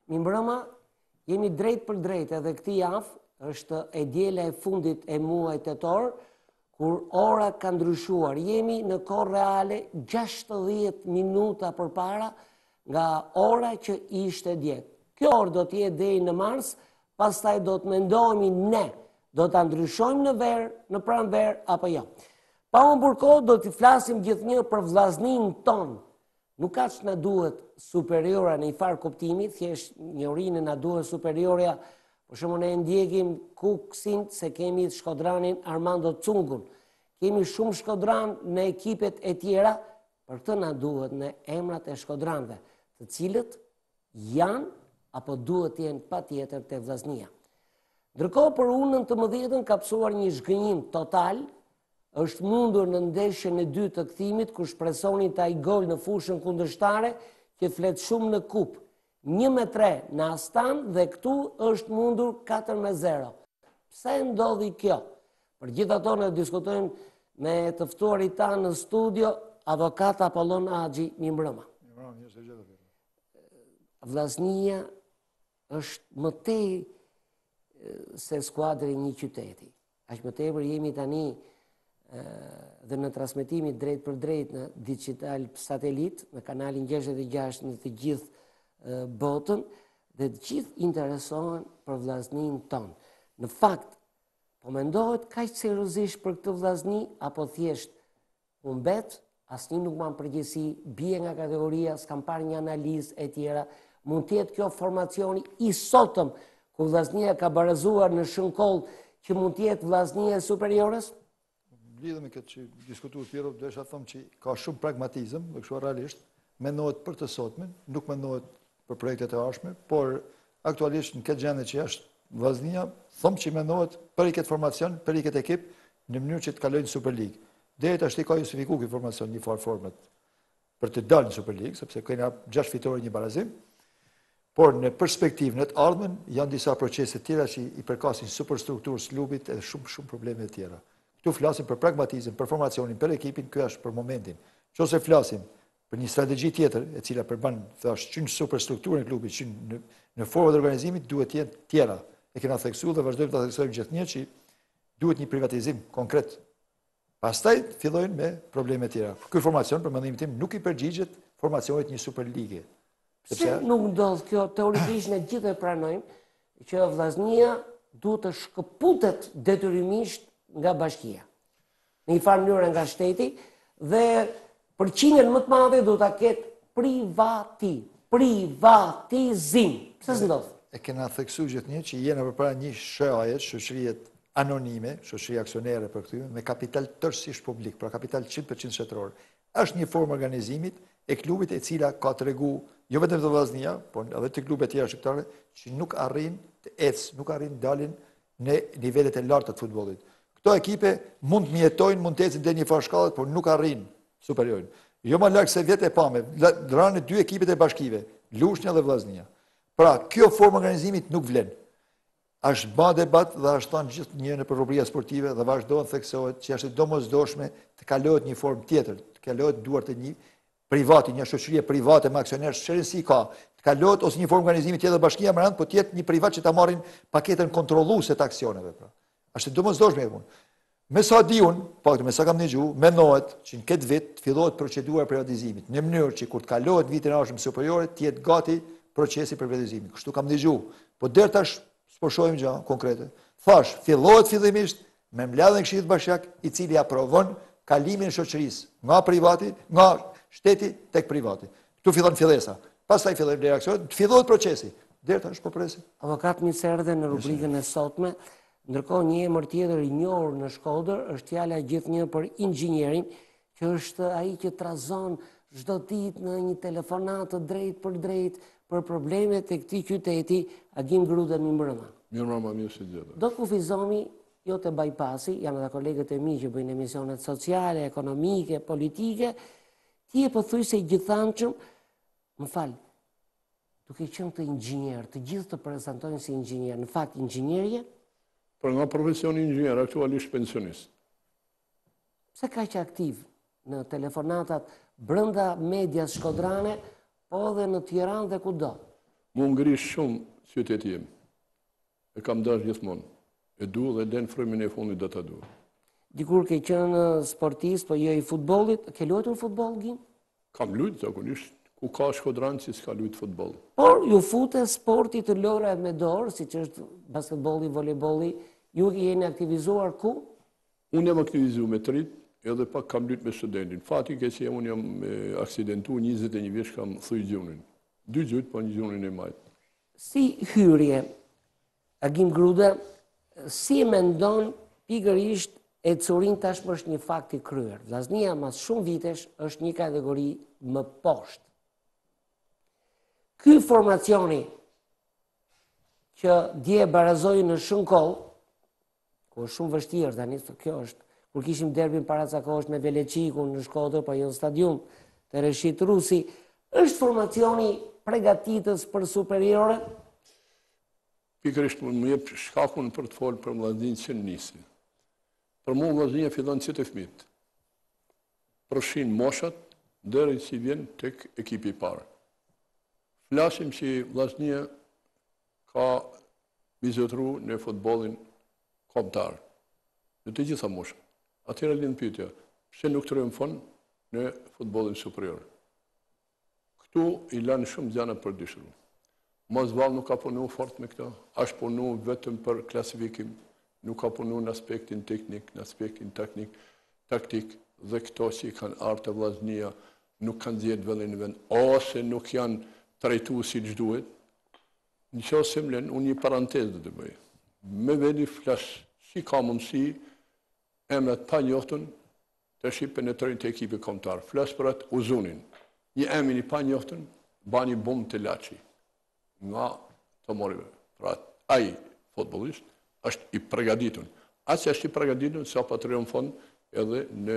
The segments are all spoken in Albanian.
mi mbrëma, jemi drejt për drejt edhe këti javë, është e diela e fundit e muajit tetor, kur ora ka ndryshuar. Jemi në kohë reale 60 minuta përpara nga ora që ishte dje. Kjo orë do t'jetë deri në mars, pastaj do të mendohemi ne, do ta ndryshojmë në verë, në pranverë apo jo. Pa humbur kohë do t'i flasim gjithnjë për vllaznin ton. Nuk ka që na duhet superiora në i farë kuptimi, thjesht njërinë na duhet superiorja, për shembull ne ndjekim Kuksin se kemi shkodranin Armando Cungun. Kemi shumë shkodran në ekipet e tjera, për këtë na duhet në emrat e shkodranve, të cilët janë apo duhet të jenë patjetër te vllaznia. Ndërkohë për unën të mëdhjetën ka psuar një zhgënjim total, është mundur në ndeshjen e dytë të kthimit ku shpresoni taj gol në fushën kundërshtare që flet shumë në kup. 1-3 në Astan dhe këtu është mundur 4-0. Pse ndodhi kjo? Për gjithë ato ne diskutojmë me të ftuarit tanë në studio, avokat Apollon Axhi, mirëmbrëma. Vllaznia është më tej se skuadri një qyteti. Aq më tepër jemi tani dhe në transmetimit drejt për drejt në digital satelit, në kanalin 66 në të gjithë botën, dhe të gjithë interesohen për vllaznin ton. Në fakt, po mendohet kaq seriozisht për këtë vllazni apo thjesht humbet, asnjë nuk mban përgjegjësi, bie nga kategoria, s'kam parë një analizë e tjera, mund të jetë kjo formacioni i sotëm ku vllaznia ka barazuar në shënkoll që mund të jetë vllaznia e superiores? Lidhë me këtë që diskutuar Piero, desha thëmë që ka shumë pragmatizëm, dhe kështu realisht, mendohet për të sotmen, nuk mendohet për projektet e ardhshme, por aktualisht në këtë gjendje që është vllaznia, thëmë që mendohet për i këtë formacion, për i këtë ekip, në mënyrë që të kalojnë në Super League. Deri tash ka justifikuar këtë formacion një farë format për të dalë në Super League, sepse kena 6 fitore një barazim, por në perspektivën e të ardhmen janë disa procese tjera që i përkasin superstrukturës klubit edhe shumë probleme tjera. Këtu flasim për pragmatizëm, për formacionin, për ekipin, kjo është për momentin. Nëse flasim për një strategji tjetër, e cila përban që në superstrukturën e klubit, që në format e organizimit duhet të jenë tjera. E kena theksuar dhe vazhdojmë ta theksojmë gjithnjë që duhet një privatizim konkret. Pastaj fillojnë me probleme tjera. Ky formacion për mendimin tim nuk i përgjigjet formacionit një Superligë. Pse nuk ndodh kjo? Teorikisht ne gjithë e pranojmë që vllaznia duhet të shkëputet detyrimisht nga bashkia, në një farë mënyrë nga shteti, dhe përqindjen më të madhe do ta ketë privatizim. Pse s'ndodh? E kena theksuar gjithnjë që jena përpara një SHKODër, shoqërie anonime, shoqëri aksionere për këtë, me kapital tërësisht publik, pra kapital 100% shtetëror. Është një formë organizimit e klubit e cila ka tregu, jo vetëm të vllaznia, por edhe të klubet tjera shqiptare, që nuk arrin të ecë, nuk arrin dalin në nivelet e larta të futbollit. Këto ekipe mund të mjetojnë, mund të ecin deri një farë shkallët, por nuk arrin superiorin. Jo më larg se vjet e pamë, dranë 2 ekipet e bashkive, Lushnja dhe Vllaznia. Pra, kjo formë organizimit nuk vlen. Është bë debat dhe është thënë gjithnjë në rubria sportive dhe vazhdon theksohet që është domosdoshme të kalohet një formë tjetër, të kalohet duart e një privati, një shoqërie private me aksionerë shënësi ka, të kalohet ose një formë organizimi tjetër bashkia me radhë, po të jetë një privat që ta marrin paketën kontrolluese të aksioneve, pra. Është domosdoshme e punë. Me sa di unë, pak me sa kam dëgjuar, mendohet që në këtë vit fillohet procedura e privatizimit, në mënyrë që kur të kalohet vitin e ardhshëm superiore, të jetë gati procesi i privatizimit. Kështu kam dëgjuar. Po deri tash s'po shohim gjë konkrete. Thash, fillohet fillimisht me mbledhjen e Këshillit Bashkiak, i cili aprovon kalimin e shoqërisë nga privati, nga shteti tek privati. Ktu fillon fillesa. Pastaj fillojnë reaksionet, fillohet procesi. Deri tash po presim. Avokat Miserdhe në rubrikën e sotme. Ndërkohë një emër tjetër i njohur në SHKODër është fjala gjithnjë për inxhinierin, që është ai që trazon çdo ditë në një telefonat të drejt për drejt për problemet e këtij qyteti, Agim Gruda mirëmbrëma. Mirëmbrëma, mirë se gjeta. Do të kufizohemi jo te bypassi, janë edhe kolegët e mi që bëjnë emisionet sociale, ekonomike, politike, ti e pothuajse i gjithanshëm, më fal, duke qenë të inxhinier, të gjithë të prezantojnë si inxhinier, në fakt inxhinierje. Për nga profesioni inxhinier, aktualisht pensionist. Pse ka që aktiv në telefonatat brenda medias shkodrane, po dhe në Tiranë dhe kudo? Mu ngrish shumë qyteti jem. E kam dash gjithmonë. E du dhe den frymin e fundit do ta du. Dikur ke qenë sportist, po jo i futbollit, ke luajtur futboll gjim? Kam luajt zakonisht. Ku ka Shkodran që s'ka luajt futboll. Por ju fute sporti të lojra me dorë, siç është basketbolli, volejbolli, ju jeni aktivizuar ku? Unë jam aktivizuar me trit, edhe pak kam luajt me studentin. Fati ke që unë jam aksidentuar 21 vjeç kam thuj gjunin. 2 gjut, po një gjunin e majt. Si hyrje, Agim Gruda, si e mendon pikërisht e curin tashmë është një fakt i kryer. Vllaznia mas shumë vitesh është një kategori më poshtë. Ky formacioni që dje barazoi në Shënkoll, ku është shumë vështirë tani, kjo është, kur kishim derbin paracakohesh me Veleçikun në SHKODër, po jo në stadium të Reshit Rusi, është formacioni përgatitës për superiore? Pikërisht më jep shkakun për të folë për vllazninë që nisi. Për mua vllaznia fillon që të fëmijët. Përfshin moshat deri që vjen tek ekipi i parë. Flasim që vllaznia ka vizitru në futbollin kombëtar. Në të gjitha moshat. Atëherë lind pyetja, pse nuk tërojmë fond në futbollin superior? Këtu i lanë shumë gjëra për dyshirim. Mosvalli nuk ka punu fort me këta, është punu vetëm për klasifikim, nuk ka punu në aspektin teknik, në aspektin taktik, dhe këto që kanë ardhur të vllaznia nuk kanë gjetur vëllin në vend, ose nuk janë trajtuar siç duhet. Në qoftë se mlen, unë një parantezë do të bëj. Me vedi flas, si ka mundësi emrat pa njoftun të penetrojnë të ekipi kombëtar. Flas për atë Uzunin. Një emrin i pa njoftun bani bom të Laçi. Nga të morive. Pra, ai futbollist është i përgatitur. As është i përgatitur sa pa të fond edhe në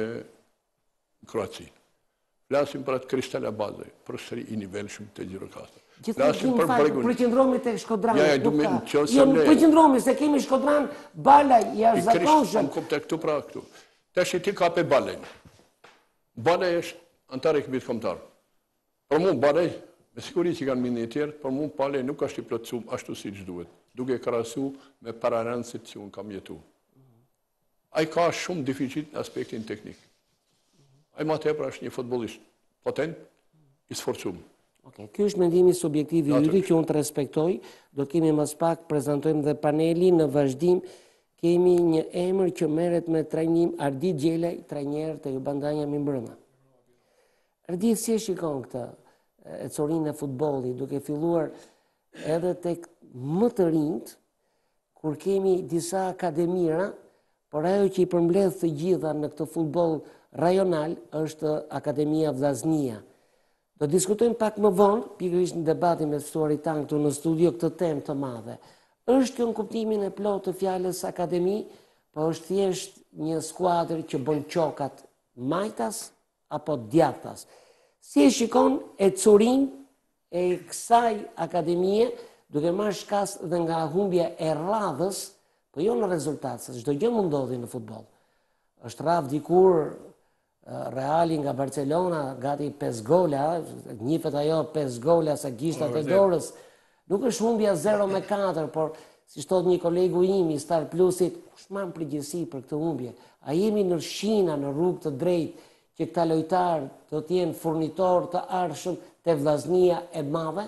Kroaci. Flasim për atë Kristal Abazaj, për sëri i nivelshëm të Gjirokastër. Flasim për Bregun. Përqendrohemi tek Shkodrani. Jo, përqendrohemi se kemi Shkodran, Balaj, jashtëzakonshëm. Këtu pra këtu. Tash ti ka pe Balaj. Balaj është antar i ekipit kombëtar. Për mua Balaj, me siguri që kanë minë e tjerë, për mua Balaj nuk është i plotësuar ashtu siç duhet, duke krahasuar me pararancit që unë kam jetuar. Ai ka shumë deficit në aspektin teknik. Ai më tepër është një futbollist potent, i sforcuar. Okej, ky është mendimi subjektiv i yri që unë të respektoj. Do kemi më pak prezantojmë dhe paneli në vazhdim. Kemi një emër që merret me trajnim, Ardit Gjelaj, trajner të Jubandanja Mimbrëma. Ardit, si e shikon këtë ecorinë e futbollit, duke filluar edhe tek më të rinjt, kur kemi disa akademira, por ajo që i përmbledh të gjitha në këtë futboll rajonal është Akademia Vllaznia. Do diskutojmë pak më vonë, pikërisht në debatin me ftuarit tanë këtu në studio, këtë temë të madhe. Është kjo në kuptimin e plotë të fjalës akademi, po është thjesht një skuadër që bën qokat majtas apo djathtas? Si e shikon ecurinë e kësaj akademie, duke marrë shkas dhe nga humbja e radhës, po jo në rezultat, se çdo gjë mund ndodhi në futboll. Është radhë dikur Reali nga Barcelona, gati 5 gola, njifet ajo 5 gola sa gishtat e dorës. Nuk është humbja 0-4, por si thot një kolegu im i Star Plusit, kush marr përgjegjësi për këtë humbje? A jemi në shina, në rrugë të drejtë, që këta lojtarë do të jenë furnitor të ardhshëm te vllaznia e madhe?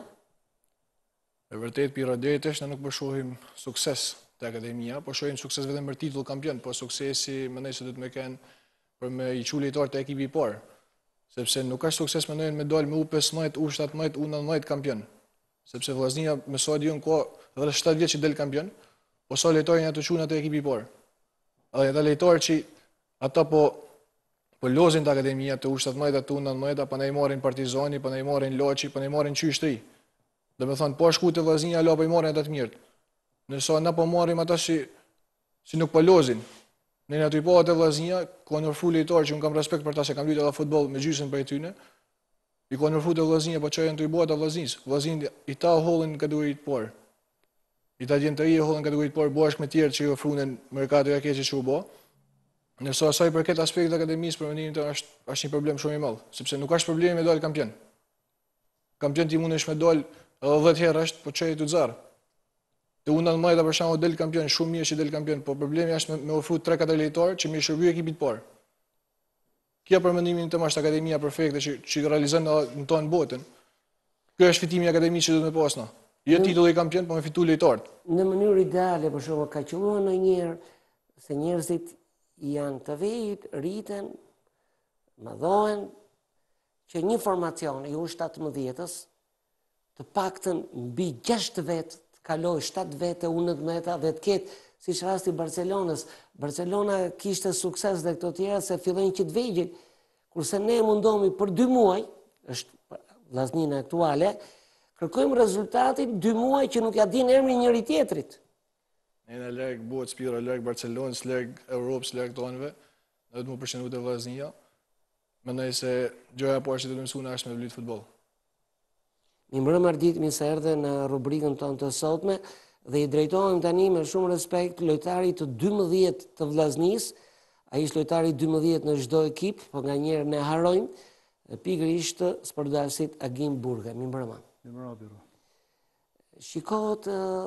E vërtet, pira drejtësh, ne nuk shohim sukses te akademia, po shohim sukses vetëm për titull kampion, po suksesi mendoj se do të më kenë për me i qu lojtar të ekipi i parë, sepse nuk ka sukses mendojnë me dalë me U15, U17, U19 kampion, sepse vllaznia me sa diun ka edhe 7 vjet që del kampion, po sa lojtarë janë të qunë atë ekipi i parë. Edhe ata lojtarë që ata po lozin të akademia të U17, të U19, pa ne i marrin Partizani, pa ne i marrin Laçi, pa ne i marrin qyshtri. Do me thonë, po shku të vllaznia, la po i marrin ata të mirët. Nësa na po marrim ata si nuk po lozin. Në aty po atë vllaznia, ka nërfru lojtarë që unë kam respekt për ta se kam luajtur edhe futboll me gjysmën për tyne. I ka nërfru të vllaznia, po çajën të i bëhet vllaznis. Vllaznin i ta hollin kategoritë të parë. I ta gjen të i hollin kategoritë të parë bashkë me tjerë që i ofruan merkato ja keqe që u bë. Nëse asaj përket aspektit të akademisë për mendimin tim është një problem shumë i madh, sepse nuk është problemi me dal kampion. Kampion ti mundesh me dal Edhe 10 herë është po çojë të zarë. Te unë në majta për shembull del kampion, shumë mirë që del kampion, po problemi është me ofru 3-4 lojtarë që më shërby ekipit parë. Kjo për mendimin tëm është akademia perfekte që realizon në tonë botën. Kjo është fitimi i akademisë që duhet me pasna. Jo titulli i kampion, po me fitu lojtarët. Në mënyrë ideale, për shembull, ka qenë ndonjëherë se njerëzit janë të vejt, rriten, madhohen, që një formacion i U17-ës të paktën mbi 6 vetë të kaloj 7 vete, 11 meta dhe të ketë, si që rasti Barcelonës. Barcelona kishte sukses dhe këto tjera se fillojnë që të vegjël, kurse ne mundohemi për 2 muaj, është vllaznia aktuale, kërkojmë rezultatin 2 muaj që nuk ja din emrin njëri tjetrit. Ne në larg bëhet spira, larg Barcelonës, larg Europës, larg tonëve, ne do të më përshëndu të vllaznia. Mendoj se gjëja e parë që do të mësuna është me luajtur futboll. Mi mbrëmë ardit mi se erdhe në rubrikën tonë të sotme dhe i drejtohem tani me shumë respekt lojtarit të 12 të vllaznisë. Ai është lojtari 12 në çdo ekip, po nga njerë ne harojmë, pikërisht sportdasit Agim Burge. Mi mbrëmë. Mi mbrëmë, Biro. Shikohet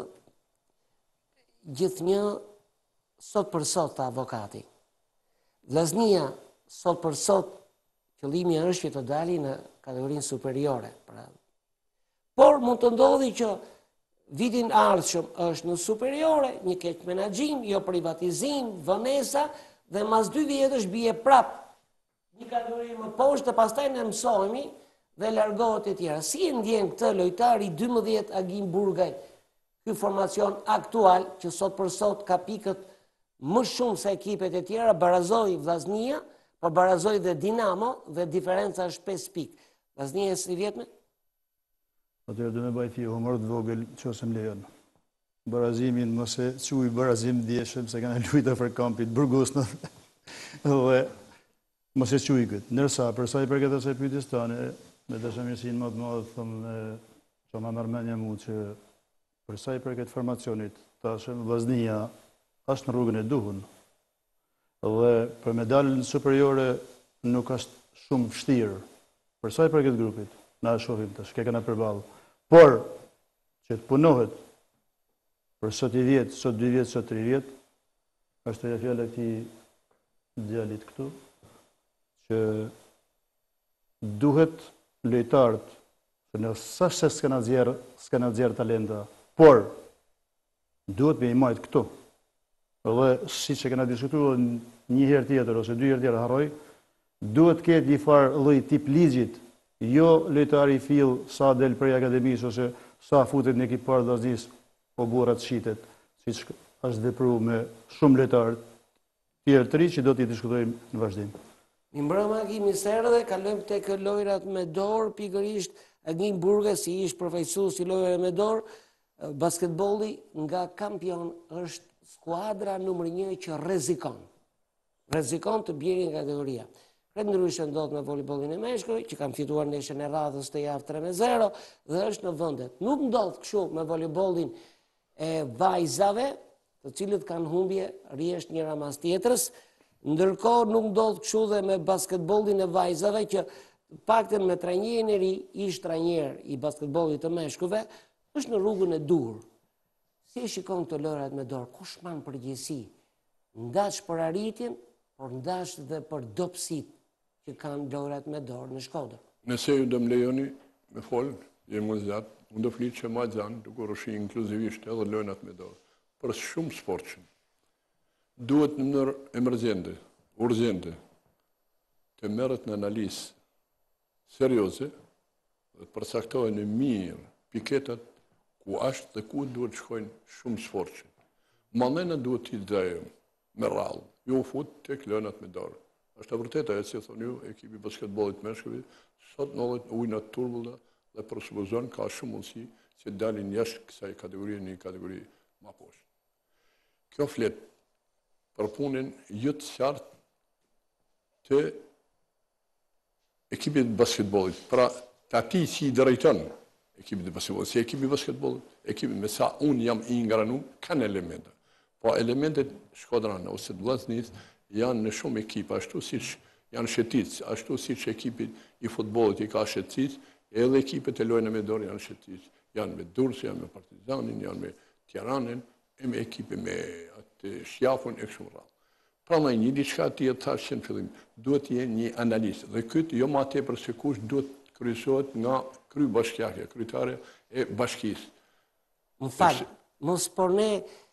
gjithnjë sot për sot të avokati. Vllaznia sot për sot qëllimi është që të dali në kategorinë superiore. Por mund të ndodhi që vitin ardhshëm është në superiore, një keq menaxhim, jo privatizim, vënesa, dhe mas 2 vjetësh bie prap një kategori më poshtë, dhe pastaj ne mësohemi dhe largohet e tjera. Si e ndjen këtë lojtari 12 Agim Burgaj, ky formacion aktual që sot për sot ka pikët më shumë se ekipet e tjera, barazoi Vllaznia, po barazoi dhe Dinamo dhe diferenca është 5 pikë. Vllaznia si vjetme? Atëherë do me bajti humor të vogël që ose më lejon. Barazimin mëse quj barazim djeshëm se kanë lujta për kampit Burgosnë dhe mëse quj këtë. Nërsa, përsa i përket asaj pyetjes tane, me dashamirësinë më të madhe thëmë që ma mërmenja mu që përsa i përket formacionit, tashëm Vllaznia është në rrugën e duhur. Dhe për medalën superiore nuk është shumë vështirë. Përsa i përket grupit, na e shohim tash, ke kanë përballë. Por që të punohet për sot i 10, sot 2 vjet, sot 3 vjet, është e fjala e këtij djalit këtu, që duhet lojtarët, që në sash se s'kana nxjerr talenta, por duhet me i majt këtu. Dhe siç e kena diskutuar një herë tjetër ose 2 herë tjetër harroj, duhet ketë një farë lloj tip ligjit. Jo lojtari i fill sa del prej akademisë ose sa futet në ekip parë Vllaznisë, po burrat shitet, siç është vepruar me shumë lojtarë tjerë të ri që do t'i diskutojmë në vazhdim. Mi mbrëma Agim dhe kalojmë tek lojrat me dorë, pikërisht Agim Burge si ish përfaqësues i lojrave me dorë, basketbolli nga kampion është skuadra numër 1 që rrezikon të bjerë nga kategoria. Këtë ndryshe ndodhë me volejbollin e meshkuj, që kam fituar ndeshjen e radhës të javë 3-0, dhe është në vendet. Nuk ndodhë kështu me volejbollin e vajzave, të cilët kanë humbje rjesht njëra mas tjetrës, ndërkohë nuk ndodhë kështu dhe me basketbollin e vajzave, që paktën me trajnerin e ri, ish trajner i basketbollit të meshkujve, është në rrugën e dur. Si e shikon të lojrat me dorë, kush man përgjegjësi? Ndash për arritjen, por ndash dhe për dobësitë që kanë lojrat me dorë në Shkodër. Nëse ju do më lejoni me folë, jemë më zjatë, unë do flitë që ma gjanë, duke rëshi inkluzivisht edhe lojnat me dorë, për shumë sportshëm. Duhet në mënyrë emergjente, urgjente, të merret në analizë serioze dhe përcaktohen e mirë piketat ku është dhe ku duhet shkojnë shumë sportshëm. Mandena duhet t'i dhejëm me rrallë, ju fut tek lojnat me dorë. Është e vërteta e si thonë ju, ekipi basketbollit meshkujve, sot nollet ujnat turbulla dhe presupozon ka shumë mundësi që dalin jashtë kësaj kategorie në një kategori ma poshtë. Kjo flet për punën jo të qartë të ekipit basketbollit, pra të ati që i drejton ekipit basketbollit, si ekipi basketbollit, ekipit me sa unë jam i ngranu, kanë elemente. Po elementet Shkodrana ose të Vllaznisë janë në shumë ekipa, ashtu si që janë Shetic, ashtu si që ekipit i futbollit i ka Shetic, edhe ekipet e lojnë me dorë janë Shetic. Janë me Durrës, janë me Partizanin, janë me Tiranin, e me ekipe me atë Shjafun e kështu me radhë. Prandaj një diçka tjetër thash që në fillim, duhet të jenë një analizë. Dhe këtë jo më tepër se kush duhet kryesohet nga krybashkiaja, kryetare e bashkisë. Më falë, mos por ne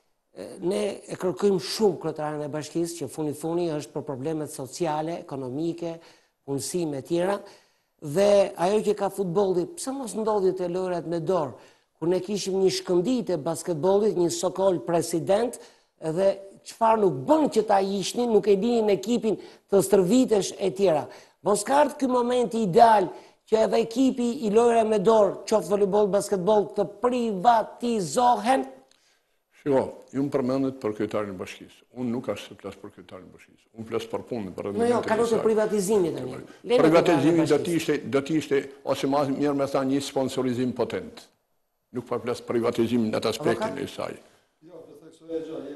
e kërkojmë shumë kryetarin e bashkisë, që funi është për problemet sociale, ekonomike, punësime e tjera, dhe ajo që ka futbolli, pse mos ndodhi te lojrat me dorë, kur ne kishim një shkëndijtë e basketbollit, një sokol president, dhe çfarë nuk bën që ta ishnin, nuk e dinin ekipin të stërvitesh e tjera. Mos ka ardhur ky moment ideal që edhe ekipi i lojrave me dorë, qoftë voleyboll, basketboll, të privatizohen? Shiko, ju më përmendet për kryetarin e bashkisë. Unë nuk ashtu të flas për kryetarin e bashkisë. Unë flas për punën, për rendimentin. Jo, kalon te privatizimi tani. Privatizimi do të ishte ose më mirë me thënë një sponsorizim potent. Nuk po flas privatizimin në atë aspektin e saj. Jo, do të theksoj gjë,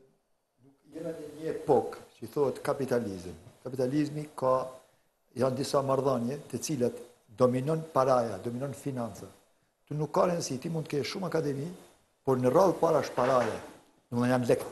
jena në një epokë që thohet kapitalizëm. Kapitalizmi janë disa marrëdhënie të cilat dominon paraja, dominon financa. Tu nuk ka rëndësi, ti mund të kesh shumë akademi, por në radhë para është paraja, nuk janë lekë.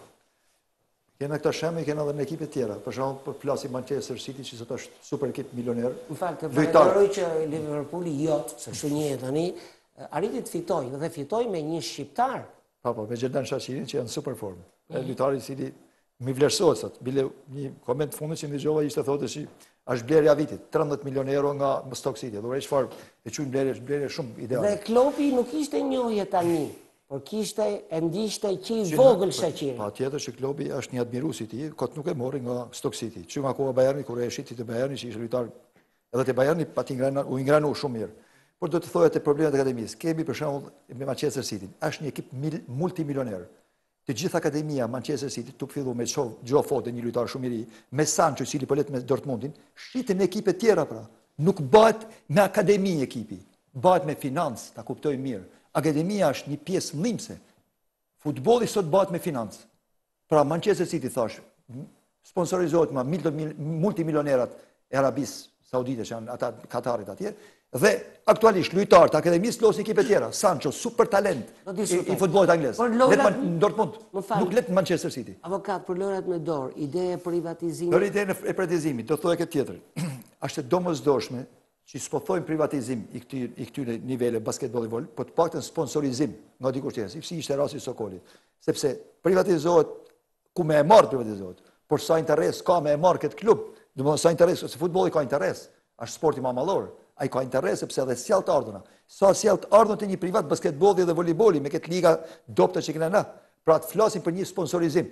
Kena këta shembuj, kena edhe në ekipe tjera. Për shembull, për flasim Manchester City, që sot është super ekip milioner. Në fakt, përgjëroj që Liverpooli se kështu një tani, arriti të fitoj, dhe fitoj me një shqiptar. Me Gjerdan Shaqirin, që janë super formë. Lojtari i cili mi vlerësohet sot. Bile një koment fundit që ndëgjova ishte thotë se është blerja vitit, 13 milion euro nga Stoke City. Do çfarë e quajnë blerje shumë ideale. Dhe Klopi nuk ishte njohje tani, por ndishte që i vogël Shaqirin. Patjetër që Klopi është një admirues i tij, kot nuk e mori nga Stoke City. Që nga koha Bayerni kur e shiti te Bayerni, që ishte lojtar edhe te Bayerni u ingranu shumë mirë. Por do të thoya te problemet e akademisë. Kemi për shembull me Manchester City, është një ekip multimilioner. Të gjithë akademia Manchester City, tu fillu me Joe Foden, një lojtar shumë i ri, me Sancho, i cili po let me Dortmundin, shiten me ekipe tjera pra. Nuk bëhet me akademi ekipi, bëhet me financë, ta kuptoj mirë. Akademia është një pjesë ndihmëse. Futbolli sot bëhet me financë. Pra Manchester City thash, sponsorizohet me multimilionerat e Arabisë Saudite, që janë ata Katarit atje, dhe aktualisht lojtarët e akademisë losin ekipe tjera. Sancho, super talent i futbollit anglez. Let në Dortmund, nuk let në Manchester City. Avokat, për lojrat me dorë, ide e privatizimit? Për ide e privatizimit, do thoya këtë tjetër. Është domosdoshme që s'po thojmë privatizim i këtyre nivele basketbolli vol, po të paktën sponsorizim nga dikush tjetër, si ishte rasti i Sokolit. Sepse privatizohet ku më e marr privatizohet, por sa interes ka më e marr këtë klub, domethënë sa interes, se futbolli ka interes, është sporti më mallor. Ai ka interes sepse edhe sjell të ardhurna. Sa sjell të ardhurna të një privat basketbolli dhe voleybolli me këtë liga dopta që kena na. Pra të flasim për një sponsorizim.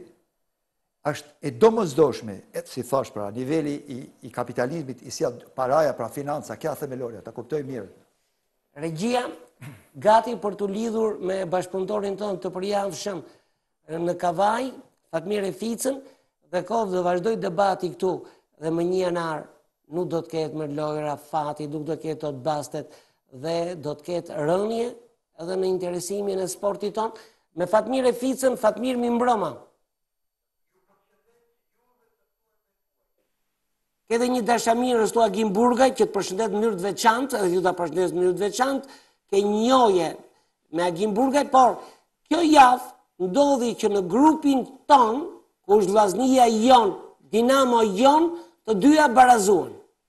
Është e domosdoshme, si thash pra, niveli i kapitalizmit i sjell paraja, pra financa, kja themelore, ta kuptoj mirë. Regjia, gati për të lidhur me bashkëpunëtorin tonë të përjavshëm në Kavaj, Fatmir Ficën, dhe kohë dhe vazhdoj debati këtu dhe më 1 janar nuk do të ketë më lojra fati, nuk do të ketë të bastet dhe do të ketë rënje edhe në interesimin e sportit tonë. Me Fatmir Ficën, Fatmir mi mbroma. Kede një dashamirës tu Agim Burgaj, që të përshëndet në mënyrë të veçantë, edhe ju ta përshëndet në mënyrë të veçantë, ke njohje me Agim Burgaj, por kjo javë ndodhi që në grupin tonë, ku është Vllaznia jon, Dinamo jon, të dyja barazuan.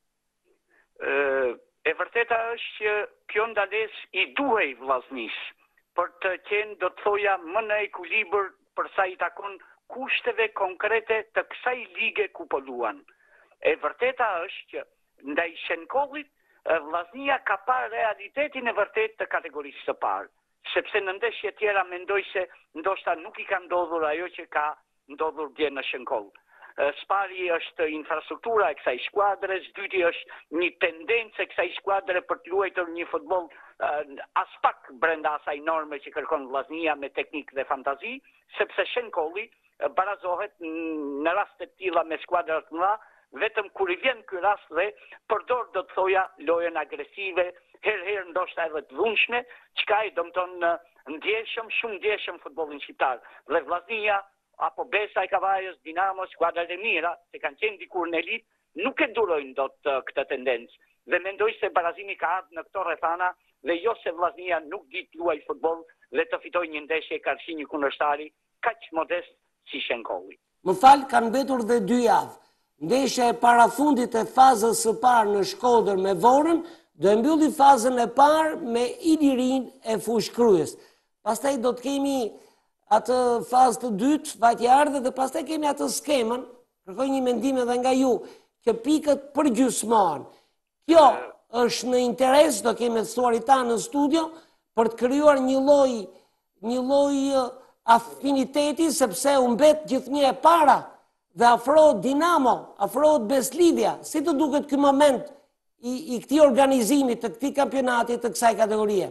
E vërteta është që kjo ndalesë i duhej Vllaznisë për të qenë, do të thoja, më në ekuilibër për sa i takon kushteve konkrete të kësaj lige ku po luan. E vërteta është që ndaj Shenkollit Vllaznia ka parë realitetin e vërtet të kategorisë së parë, sepse në ndeshje tjera mendoj se ndoshta nuk i ka ndodhur ajo që ka ndodhur dje në Shenkoll. Spari është infrastruktura e kësaj skuadre, dyti është një tendencë e kësaj skuadre për të luajtur një futboll as pak brenda asaj norme që kërkon Vllaznia me teknikë dhe fantazi, sepse Shenkolli barazohet në raste të tilla me skuadra të mëdha, vetëm kur i vjen ky rast dhe përdor, do të thoja, lojën agresive, herë ndoshta edhe të dhunshme, çka i domton ndjeshëm, shumë ndjeshëm futbollin shqiptar. Dhe Vllaznia apo Besa e Kavajës, Dinamo, skuadrat e mira, që kanë qenë dikur në elitë, nuk e durojnë dot këtë tendencë. Dhe mendoj se barazimi ka ardhur në këto rrethana dhe jo se Vllaznia nuk di të luajë futboll dhe të fitojë një ndeshje karshi një kundërshtari kaq modest si Shenkolli. Më falë, kanë mbetur dhe 2 javë. Ndeshja e parafundit e fazës së parë në Shkodër me Vorën, do e mbylli fazën e parë me Ilirin e Fushkryes. Pastaj do të kemi atë fazë të dytë, vajtjardhe, dhe pastaj kemi atë skemën, kërkoj një mendim edhe nga ju, që pikët përgjysmohen. Kjo është në interes, do kemi mësuar i ta në studio, për të krijuar një lloj afiniteti, sepse u mbet gjithnjë e para dhe afrohet Dinamo, afrohet Beslidhja. Si të duket ky moment i këtij organizimi, të këtij kampionati, të kësaj kategorie?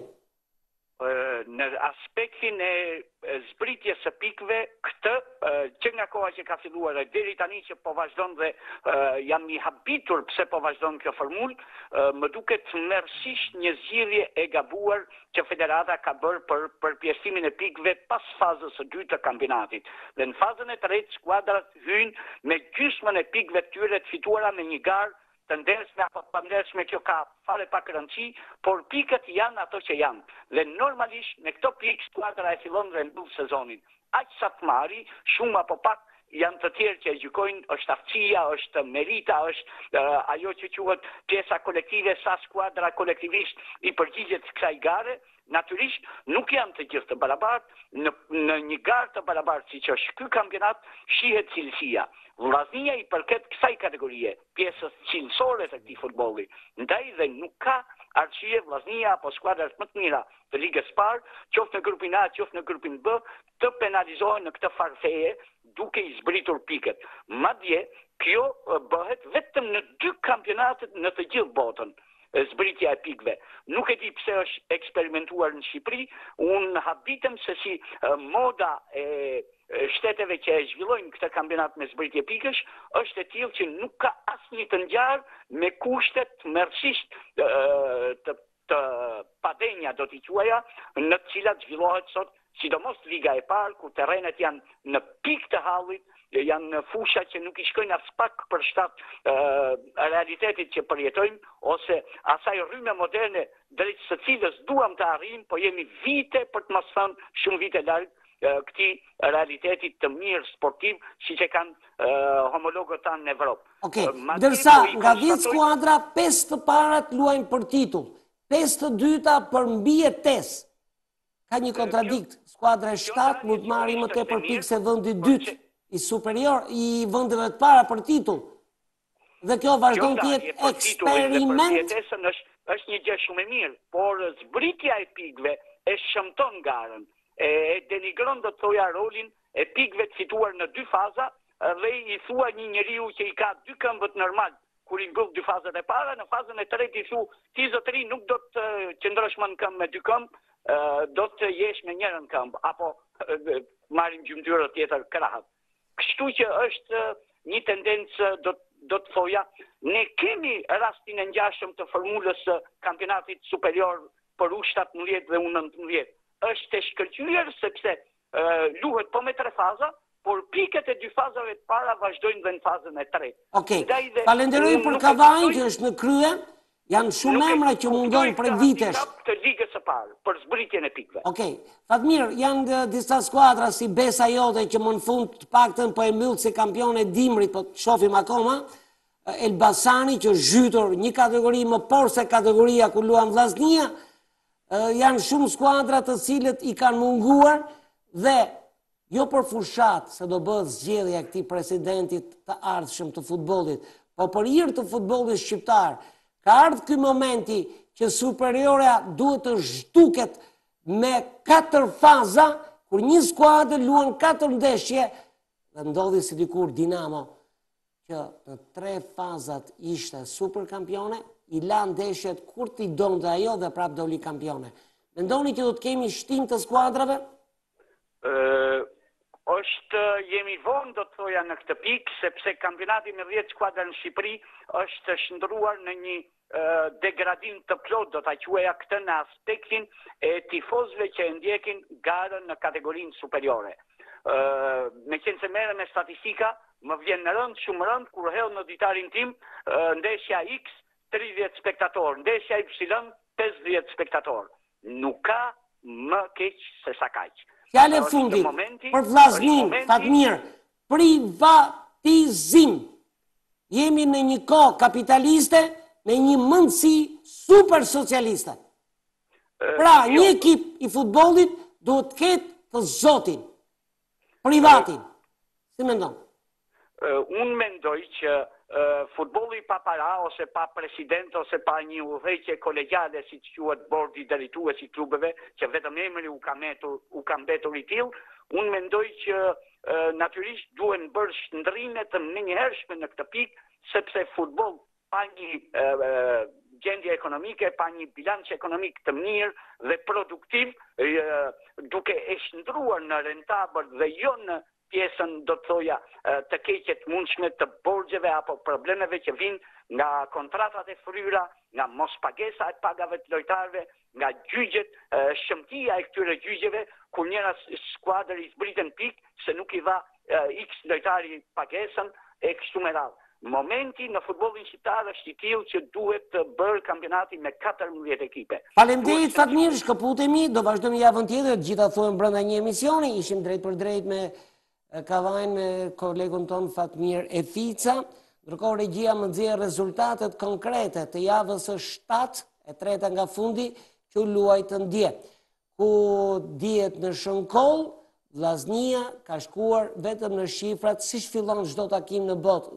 Në aspektin e zbritjes së pikëve, këtë që nga koha që ka filluar deri tani që po vazhdon dhe jam i habitur pse po vazhdon kjo formulë, më duket merrsisht një zgjidhje e gabuar që federata ka bërë për përpjesimin e pikëve pas fazës së dytë të kampionatit. Dhe në fazën e tretë skuadrat hyjnë me gjysmën e pikëve të tyre të fituara me një garë të ndershme apo të pandershme, kjo ka fare pak rëndësi, por pikët janë ato që janë. Dhe normalisht me këto pikë skuadra e fillon dhe mbyll sezonin. Aq sa të marri, shumë apo pak janë të tjerë që e gjykojnë, është aftësia, është merita, është ajo që quhet pjesa kolektive, sa skuadra kolektivisht i përgjigjet kësaj gare. Natyrisht nuk janë të gjithë të barabartë, në një garë të barabartë siç është ky kampionat shihet cilësia. Vllaznia i përket kësaj kategorie, pjesës cilësore të këtij futbolli. Ndaj dhe nuk ka arsye Vllaznia apo skuadrat më të mira të ligës parë, qoftë në grupin A, qoftë në grupin B, të penalizohen në këtë farfeje duke i zbritur pikët. Madje kjo bëhet vetëm në 2 kampionate në të gjithë botën. Zbritja e pikëve. Nuk e di pse është eksperimentuar në Shqipëri, unë habitem se si moda e shteteve që e zhvillojnë këtë kampionat me zbritje pikësh, është e tillë që nuk ka asnjë të ngjarë me kushtet merrsisht të padenja, do t'i quaja, në të cilat zhvillohet sot, sidomos liga e parë, ku terrenet janë në pikë të hallit, janë fusha që nuk i shkojnë as pak për shtat realitetit që përjetojmë, ose asaj rrymë moderne drejt së cilës duam të arrijmë, po jemi vite, për të mos thënë shumë vite larg këtij realitetit të mirë sportiv, siç e kanë homologët tanë në Evropë. Okej, ndërsa nga 10 skuadra, 5 të parat luajnë për titull, 5 të dyta për mbijetesë. Ka një kontradikt. Skuadra e 7 mund të marrë më tepër pikë se vendi i dytë i superior i vendeve të para për titull. Dhe kjo vazhdon të jetë eksperiment. Është një gjë shumë e mirë, por zbritja e pikëve e shëmton garën, e denigron, do të thoja, rolin e pikëve të fituar në 2 faza dhe i thua një njeriu që i ka 2 këmbët normal, kur i mbyll 2 fazat e para, në fazën e tretë i thu ti zotëri nuk do të qëndrosh më në këmbë me 2 këmbë, do të jesh me njërën këmbë, apo marrim gjymtyrë tjetër krahët. Kështu që është një tendencë, do të thoja, ne kemi rastin e ngjashëm të formulës së kampionatit superior për U17 dhe U19. Është e shkëlqyer sepse luhet po me 3 faza, por pikët e 2 fazave të para vazhdojnë dhe në fazën e tretë. Okej, falenderoj për Kavajin që është në krye. Janë shumë emra që mundojnë për vitesh. Të ligës së parë, për zbritjen e pikëve. Okej, Fatmir, janë disa skuadra si Besa jote që më në fund të paktën po e mbyll si kampion e dimrit, po të shohim akoma. Elbasani që zhytur një kategori më por se kategoria ku luan Vllaznia. Janë shumë skuadra të cilët i kanë munguar dhe jo për fushat se do bëhet zgjedhja e këtij presidentit të ardhshëm të futbollit, po për hir të futbollit shqiptar. Ka ardhur ky momenti që superiorea duhet të zhduket me 4 faza, kur një skuadër luan 4 ndeshje, dhe ndodhi si dikur Dinamo, që në 3 fazat ishte super kampione, i la ndeshjet kur t'i donte ajo dhe prap doli kampione. Mendoni që do të kemi shtim të skuadrave? Jemi vonë, do të thoja, në këtë pikë, sepse kampionati me 10 skuadra në Shqipëri është shndruar në një degradim të plot, do ta quaja këtë, në aspektin e tifozëve që e ndjekin garën në kategorinë superiore. Me qenë se merrem me statistika, më vjen në rënd, shumë rënd, kur hedh në ditarin tim, ndeshja X 30 spektatorë, ndeshja Y 50 spektator. Nuk ka më keq se sa kaq. Fjale fundit, për vllaznin, Fatmir, privatizim. Jemi në një kohë kapitaliste me një mendësi super socialiste. Pra, një ekip i futbollit duhet të ketë të zotin, privatin. Si mendon? Unë mendoj që futbolli pa para, ose pa president, ose pa një udhëheqje kolegjale, si që quhet bordi drejtues i klubeve, që vetëm emri u ka mbetur i tillë, unë mendoj që natyrisht duhen bërë shndrime të menjëhershme në këtë pikë, sepse futboll pa një gjendje ekonomike, pa një bilanç ekonomik të mirë dhe produktiv, duke e shndruar në rentabël dhe jo në pjesën, do të thoja, të keqet mundshme të borxheve apo problemeve që vinë nga kontratat e fryra, nga mos pagesa e pagave të lojtarëve, nga gjyqjet, shëmtia e këtyre gjyqjeve, kur njëra skuadër i zbritën pikë se nuk i dha X lojtari pagesën e kështu me radhë. Momenti në futbollin shqiptar është i tillë që duhet të bërë kampionati me 14 ekipe. Faleminderit Fatmir, shkëputemi, do vazhdojmë javën tjetër, gjitha thuhen brenda një emisioni, ishim drejt për drejt me Kavajn me kolegun ton Fatmir Efica, ndërkohë regjia më nxjerr rezultatet konkrete të javës së 7, e treta nga fundi, që luaj të ndje, ku dihet në Shënkoll, Vllaznia ka shkuar vetëm në shifrat, si fillon çdo takim në botë,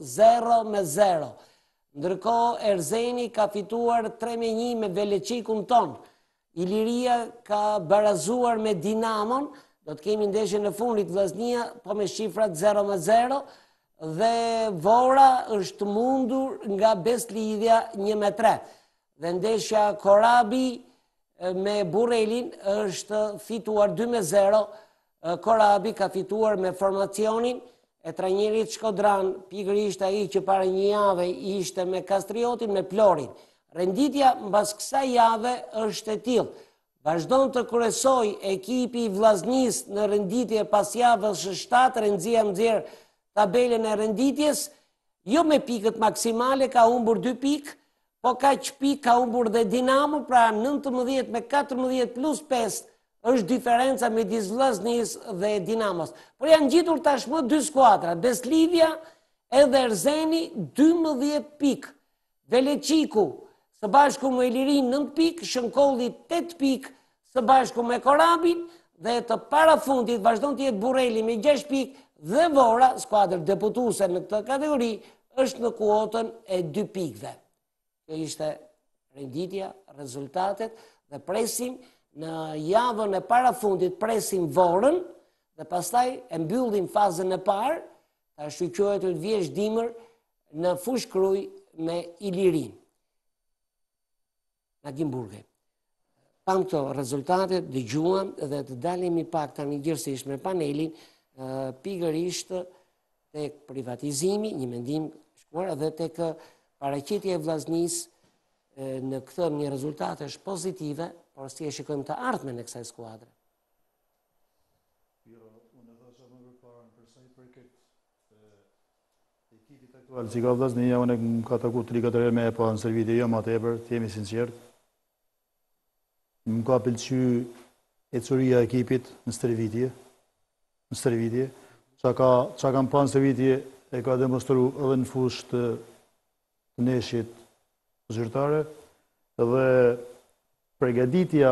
0-0. Ndërkohë Erzeni ka fituar 3-1 me Veleçikun ton. Iliria ka barazuar me Dinamon, do të kemi ndeshje në fundit Vllaznia, po me shifrat 0-0, dhe Vora është mundur nga Beslidhja 1-3. Dhe ndeshja Korabi me Burrelin është fituar 2-0. Korabi ka fituar me formacionin e trajnerit Shkodran, pikërisht ai që para një jave ishte me Kastriotin, me Plorin. Renditja mbas kësaj jave është e tillë. Vazhdon të kryesoj ekipi i Vllaznis në renditje pas javës së 7, Rendzia nxjerr tabelën e renditjes, jo me pikët maksimale, ka humbur 2 pikë, po kaq pikë ka humbur dhe Dinamo, pra 19 me 14 plus 5 është diferenca midis Vllaznis dhe Dinamos. Por janë ngjitur tashmë 2 skuadra, Beslidhja edhe Erzeni 12 pikë. Veleçiku së bashku me Ilirin 9 pikë, Shënkolli 8 pikë së bashku me Korabin, dhe të parafundit vazhdon të jetë Burreli me 6 pikë dhe Vora, skuadër deputuese në këtë kategori, është në kuotën e 2 pikëve. Kjo ishte renditja, rezultatet, dhe presim në javën e parafundit presim Vorën dhe pastaj e mbyllim fazën e parë, ta shqyqohet të vjesh dimër në Fushkruj me Ilirin. Në Gimburge. Pam këto rezultatet, dëgjuam dhe të dalemi pak tani gjithësisht me panelin, pikërisht tek privatizimi, një mendim shkuar, dhe tek paraqitja e Vllaznis në këtë një rezultatesh pozitive, por si e shikojmë të ardhmen e kësaj skuadre. Jo, unë e thasha më përpara, për sa i përket ekipit aktual, si ka Vllaznia, unë më ka taku 3-4 herë me e pa në servitje, jo ma tepër, të jemi sinqert. Më ka pëlqy ecuria e ekipit në stërvitje, qa kam pa në stërvitje e ka demonstru edhe në fushë të neshit zyrtare, dhe përgatitja,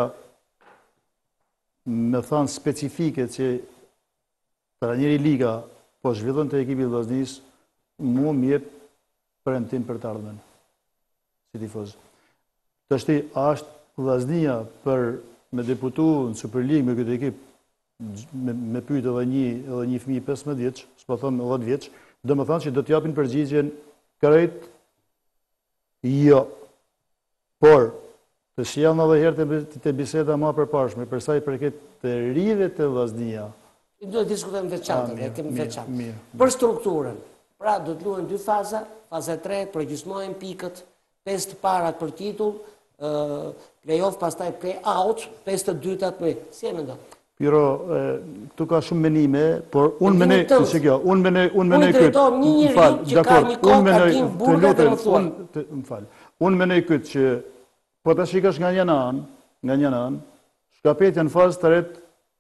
me thanë specifike që trajneri liga po zhvillon të ekipi Vllaznis, mu më jep premtim për të ardhmen, si tifoz. Të shti, a është Vllaznia për me deputu në Superligë me këtë ekip, me pyjtë edhe një fëmijë 15 vjeç, s'po thëmë 10 vjeç, dhe më thanë që do t'japin përgjigjen krejt, jo. Por, të shjallë në dhe herë të biseda ma përpashme, përsa i përket të rive të Vllaznia. Do të diskutojmë veçantë. Për strukturën, pra do të luajnë 2 faza, faza 3, përgjysmojnë pikët, 5 të parat për titull, play-off, pastaj play-out, 5 të dytat për... Si e mendon? Piro, këtu ka shumë menime, por unë menej këtë. Unë drejton një njëri që ka një kohë takim burgat e më thuan. Unë menej këtë që po ta shikosh nga një anë, shkapetja në fazë të retë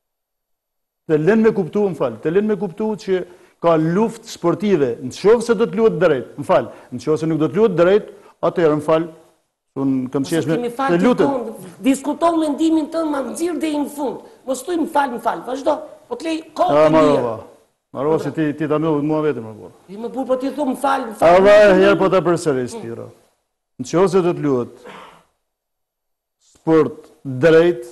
të lënë me kuptu, që ka luft sportive, në qovë se do të luhet drejt, në qovë se nuk do të luhet drejt, atëherë unë kam qeshme të lutet. Diskuton mendimin tënë, ma nëzirë dhe i në fund, më stuj më falë, vazhdo, po të lej kohë të mirë. Marova, si ti ta mjëllë mua vetëm, më burë. Më burë, po ti thu më falë. Herë po ta përsëris, Piro. Në qovë se do të luhet sport drejt,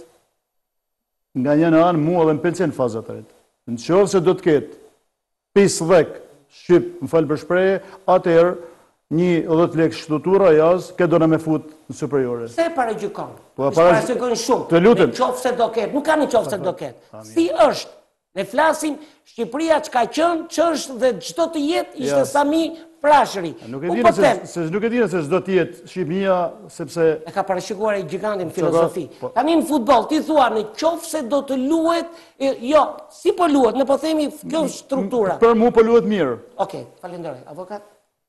nga një në anë mua dhe më pëlqen fazat të rejtë. Në qovë se do të ketë pis dhek, shqip, më falë për shpreje, atëherë një 10 lekë shtutura jasë, këtë do në me fut në superiore. Se pare gjykon? Po, pare gjykon shumë. Të lutem. Në qovë se do ketë, nuk ka në qovë se do ketë. Si është? Ne flasim Shqipëria që ka qënë, që është dhe gjdo të jetë, ishte Sami Prashëri. Nuk e dine se gjdo të jetë Shqipënia, sepse... E ka parashikuar e gigantin filozofi. Tani në futbol, ti thua në qofë se do të luet, jo, si po luet, në po themi kjo struktura. Për mu po luet mirë. Oke, falenderoj. Avokat?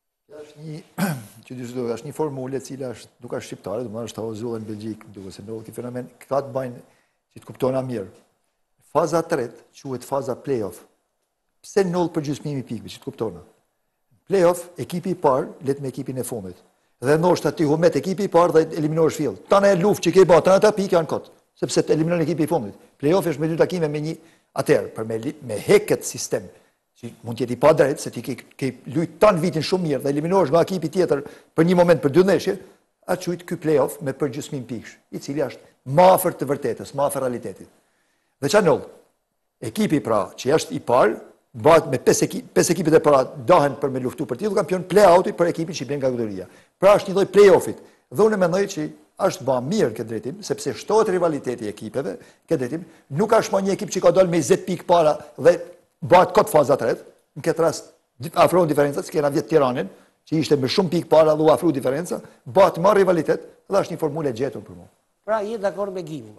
Është një formule cila nuk është shqiptare, dhe më është të ozullë në Belgjikë, duke se në këtë fenomen, këta të bajnë që të kuptona mirë. Faza tret, quhet faza play-off. Pse null për gjysmimi pikëve, që të kuptona? Play-off, ekipi i parë, let me ekipin e fundit. Dhe ndoshta ti humbet ekipi i parë dhe eliminohesh fill. Tana e luftë që ke bërë, tana ta pikë janë kot, sepse të eliminon ekipi i fundit. Play-off është me 2 takime me një atëherë, për me hek këtë sistem, që mund të jeti pa drejt, se ti ke lujt tan vitin shumë mirë dhe eliminohesh nga ekipi tjetër për një moment për 2 ndeshje, atë quhet ky play-off me përgjysmim pikësh, i cili është më afër të vërtetës, më afër realitetit. Dhe çfarë ndodh? Ekipi pra që është i parë, bëhet me 5 ekipet e para dahen për me luftu për titull kampion, play-outi për ekipin që i bën nga kategoria. Pra është një lloj play-offit. Dhe unë mendoj që është ba mirë këtë drejtim, sepse shtohet rivaliteti i ekipeve, këtë drejtim, nuk ka shma një ekip që ka dalë me 20 pikë para dhe bëhet kot faza tret, në këtë rast afrohen diferencat, s'kena vjet Tiranin, që ishte me shumë pikë para dhe u afru diferenca, bëhet më rivalitet dhe është një formule gjetur për mua. Pra je dakord me Gimin.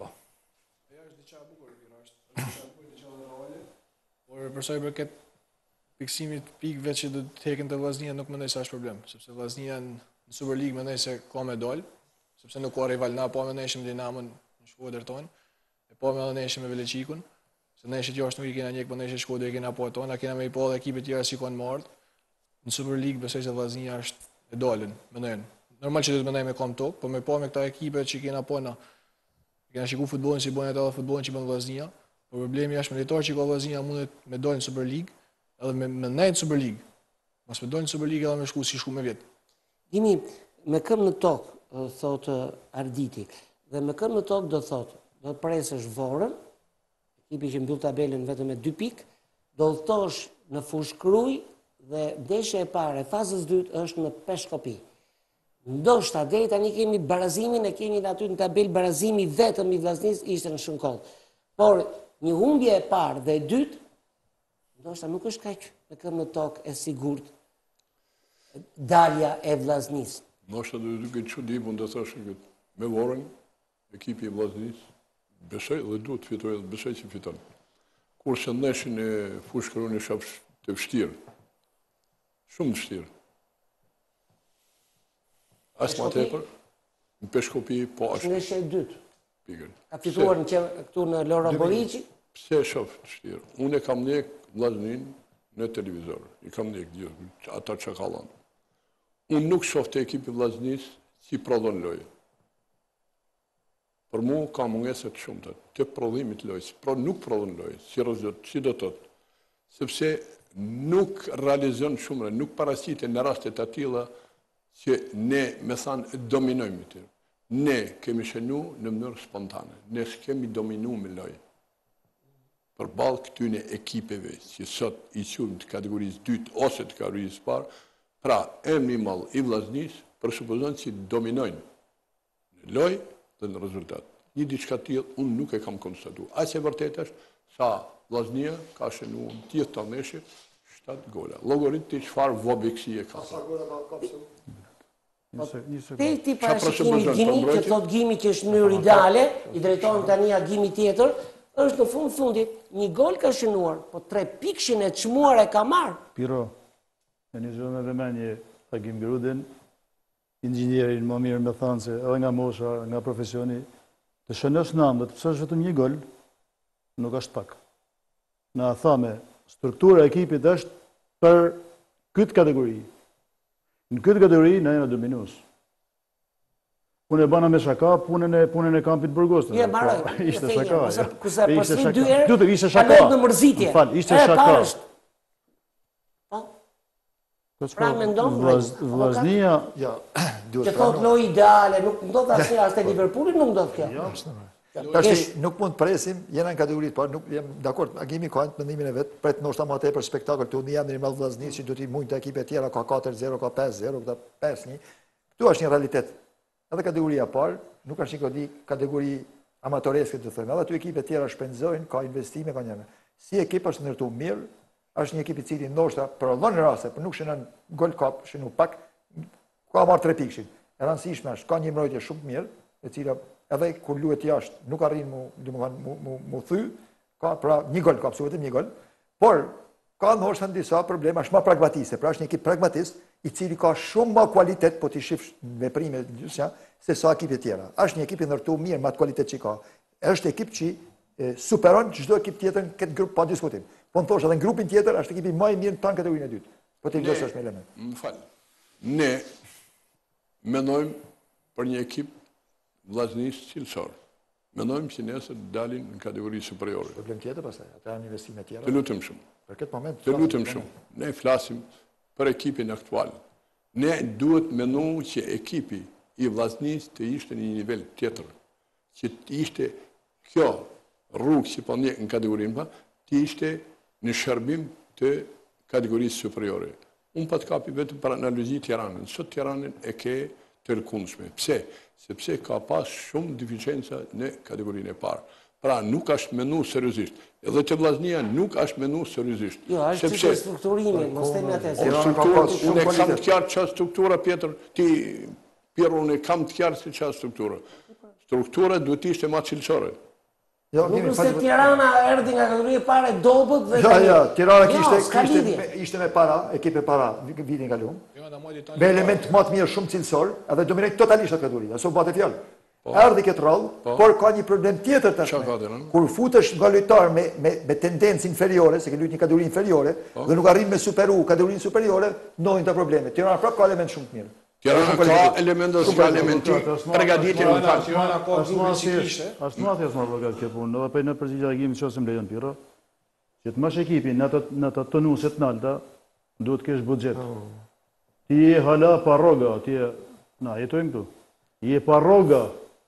Por përsa i përket piksimit pikëve që do të heken të Vllaznia, nuk mendoj se është problem, sepse Vllaznia në Super League mendoj se ka medalj, sepse nuk ka rival, na po mendeshim Dinamon në Shkodër tonë, e po mendeshim me Veleçikun, se neshit jashtë nuk i kena njëk, po neshit Shkodër i kena po tonë, a kena me i po dhe ekipet tjera si kanë marrë. Në Super League besoj se Vllaznia është e dalën, mendojnë. Normal që do të mendoj me kom tokë, po me po me këta ekipe që kena po na, kena shiku futbollin si bën ata dhe futbollin që bën Vllaznia. Por problemi është meritor që ka Vllaznia mundet me dalë në Super League, edhe me nejtë Super League. Mos me dalë në Super League edhe me shku si shku me vjetë. Gimi, me këm në tokë, thotë Arditi, dhe me këm në tokë do thotë, do të presësh Vorën, ekipi që mbyll tabelën vetëm me 2 pikë, do të thosh në Fushkruj dhe ndeshja e parë, fazës 2 është në Peshkopi. Ndoshta deri tani kemi barazimin, e kemi aty në tabelë barazimi vetëm i Vllaznisë ishte në Shënkoll. Por një humbje e parë dhe e dytë, ndoshta nuk është kaq me këmbë në tokë e sigurt dalja e Vllaznisë. Ndoshta do të duket çudi, mund të thosh këtë. Me Vorën, ekipi i Vllaznisë besoj dhe duhet të fitojë, besoj që fiton. Kurse ndeshin e Fushkruan e shoh të vështirë. Shumë të vështirë. As më tepër, në Peshkopi po është. Ndeshja e dytë. Pikën. Ka fituar këtu në Loro Boriçi. Pse e shoh të vështirë? Unë e kam ndjek Vllaznin në televizor. I kam ndjek ata që ka dhënë. Unë nuk shoh të ekipi Vllaznis si prodhon lojë. Për mu ka mungesë të shumta të prodhimit lojës. Nuk prodhon lojë, si do të thotë. Sepse nuk realizon shumë, nuk paraqiten në raste të tilla që ne me thanë dominojmë të. Ne kemi shënu në mënyrë spontane, ne s'kemi dominu me lojë. Për balë këtyne ekipeve që sot i qunë të kategorisë 2 ose të kategorisë parë, pra emri mall i Vllaznisë presupozon që dominojnë në lojë dhe në rezultat. Një diçka tillë unë nuk e kam konstatuar. Aq e vërtetë është sa Vllaznia ka shënuar në të gjitha ndeshjet 7 gola. Llogaritë çfarë vobëksi e ka. Ti parashikimi Gimi, që thot Gimi që është mënyrë ideale, i drejton tani a Gimi tjetër, është në fundit, një gol ka shënuar, po 3 pikshin e çmuar e ka marrë. Piro, e një zhëmë dhe menje Agim Grudin, inxhinierin më mirë me thanë se edhe nga mosha, nga profesioni, të shënosh nëndët, pëse është vetëm një gol, nuk është pak. Na thame, struktura e ekipit është për këtë kategori. Në këtë kategori, na jena dominus. Unë e bana me shaka, punën e kampit Burgos. Je, maroj. Ishte shaka. Kuse përsëri 2 herë, ishte shaka. kalon në mërzitje. Ishte shaka. Pra mendon Vllaznia, që thot loj ideale, nuk ndodh asnjë as te Liverpooli, nuk ndodh kjo. Tash nuk mund të presim, jena në kategoritë parë, nuk jam dakord, Agimi ka mendimin e vet, pret ndoshta më tepër spektakël këtu, jam në Mall Vllaznis që do të mund të ekipe tjera ka 4-0, ka 5-0, ka 5-1. Këtu është një realitet. Edhe kategoria parë nuk është një kategori amatoreske të thënë. Edhe aty ekipe tjera shpenzojnë, ka investime, ka njëra. Si ekip është ndërtuar mirë, është një ekip i cili ndoshta për lloj raste, por nuk shënon gol kap, shënon pak, ka marrë 3 pikshin. E rëndësishme është ka një mbrojtje shumë mirë, e cila edhe kur luhet jashtë nuk arrin mu thy, ka pra një gol ka, vetëm një gol, por ka ndoshta disa probleme, është më pragmatiste, pra është një ekip pragmatist i cili ka shumë më kualitet po ti shifsh veprime gjysja se sa ekipet tjera. Është një ekip i ndërtuar mirë me atë kualitet që ka. Është ekip që superon çdo ekip tjetër në këtë grup pa diskutim. Po në thosh edhe në grupin tjetër është ekipi më i mirë në kategorinë e dytë. Po ti vlerësosh me element. Më fal. Ne mendojmë për një ekip vllaznis cilësor. Mendojmë që nesër dalin në kategori superiore. Problem tjetër pastaj, ata janë investime tjera. Të lutem shumë. Për këtë moment. Të lutem shumë. Ne flasim për ekipin aktual. Ne duhet mendojmë që ekipi i vllaznis të ishte në një nivel tjetër. Që ishte kjo rrugë që po ndjek në kategorinë pa, të ishte në shërbim të kategorisë superiore. Unë pa të kapi vetëm për analizi Tiranën. Sot Tiranën e ke të rëkundshme. Pse? Sepse ka pas shumë deficienca në kategorinë e parë. Pra nuk është menu seriozisht. Edhe të Vllaznia nuk është menu seriozisht. Jo, është që strukturimi, mos temi atë. Unë e kam të qartë që struktura, Pjetër, ti, Pirro, unë e kam të qartë se që struktura. Struktura duhet ishte ma cilësore. Nuk se Tirana erdhi nga kategoria e parë dobët dhe... Jo, Tirana ishte me para, ekipe para, vitin kaluar. Me element më të mirë shumë cilësor, edhe dominoi totalisht atë kategori, aso bate fjalë. Erdhi këtë rroll, por ka një problem tjetër tashmë. Kur futesh nga lojtar me tendencë inferiore, se ke luajtur një kategori inferiore, dhe nuk arrin me superu kategorinë superiore, ndodhin të probleme. Tirana prapë ka element shumë të mirë. Tirana ka elemente, ka elementi, përgatitje në fakt. Tirana ka grupin si kishte. Ashtu më thjesht më vogël kjo punë, edhe në përgjigje Agimit çosëm lejon Pirro, që të mash ekipin në ato tonuse të nalta, duhet të kesh buxhet. Ti je hala pa rroga, ti je, na jetojmë këtu. Je pa rroga.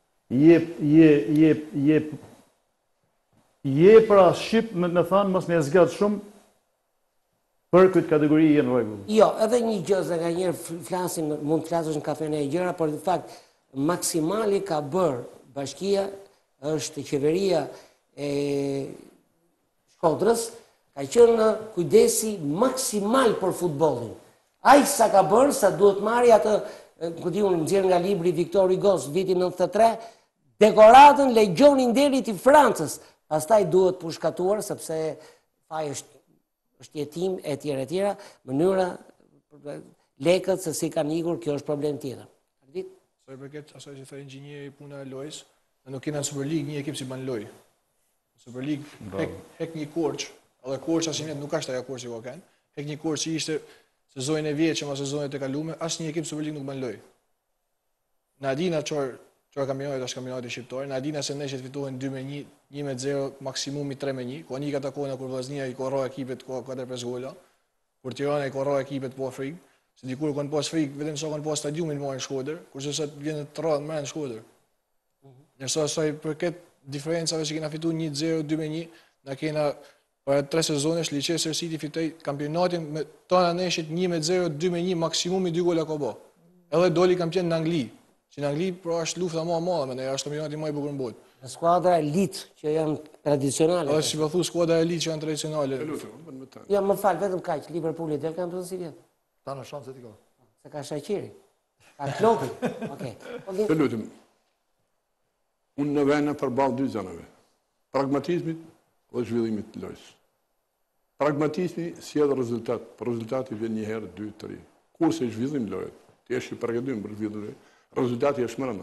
Je pra shqip me thanë mos me zgjat shumë për këtë kategori jenë rregull. Jo, edhe një gjë se nga njerë flasim, mund të flasësh në kafene e gjëra, por në fakt maksimali ka bërë bashkia, është qeveria e Shkodrës, ka qenë në kujdesi maksimal për futbollin. Ai sa ka bërë, sa duhet marrë atë, ku di unë nxjerr nga libri Victor Hugo's vitin 93, dekoratën Legionin Nderit i Francës. Pastaj duhet pushkatuar sepse faji është jetim e tjera, mënyra lekët se si kanë ikur, kjo është problem tjetër. Sa i përket asaj që thaj inxhinieri puna e lojës, ne nuk kena në Super League një ekip si ban lojë. Super League hek një korç, edhe korça si nuk është ajo korç që ka kanë. Hek një korç që ishte sezonin e vjetshëm ose sezonet e kaluara, asnjë ekip Super League nuk ban lojë. Na dina çfarë kampionati është kampionati shqiptar, na dina se nesër fitohen 2-1, 1-0, maksimumi 3-1, ku një ata kohë kur Vllaznia i korroi ekipet ka 4-5 gola, kur Tirana i korroi ekipet po frikë, se dikur kanë pas frikë vetëm sa kanë pas stadiumin marrin SHKODër, kurse sot vjen të rradh marrin SHKODër. Nëse asaj përket diferencave që kena fituar 1-0, 2-1, na kena para 3 sezonesh Leicester City fitoi kampionatin me tona neshit 1-0, 2-1, maksimumi 2 gola ka bë. Edhe doli kampion në Angli. Që në Angli pra është lufta më e madhe, ne është kampionati më i bukur në botë. Në skuadra elit që janë tradicionale. Edhe si po thu skuadra elit që janë tradicionale. Jo, më fal, vetëm kaq, Liverpooli del kanë si vjet. Ta në shanse ti ka. Se ka Shaqiri. Ka Klopi. Okej. Të lutem. Unë në vend përballë dy zonave. Pragmatizmit dhe zhvillimit të lojës. Pragmatizmi sjell rezultat, por rezultati vjen një herë, 2, 3. Kurse zhvillim lojët, ti është i përgatitur për vjedhur, rezultati është mbrëmje.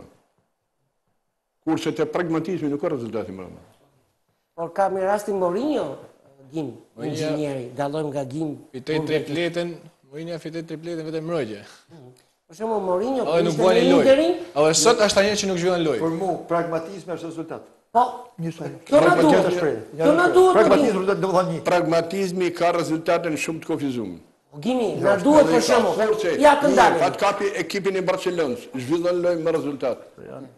Kurse te pragmatizmi nuk ka rezultati mbrëmje. Por ka me rastin Mourinho, Gim, inxhinieri, dallojmë nga Gim. Fitoi tripletën, Mourinho fitoi tripletën vetëm mbrojtje. Për shembull Mourinho Ai nuk bën lojë. Edhe sot është ai që nuk zhvillan lojë. Për mua pragmatizmi është rezultat. Po, kjo na duhet. Kjo na duhet. Pragmatizmi do të thonë një. Pragmatizmi ka rezultate në shumë të kufizuar. Gimi, na duhet për shembull. Ja këndani. Atë kapi ekipin e Barcelonës, zhvillon lojë me rezultat.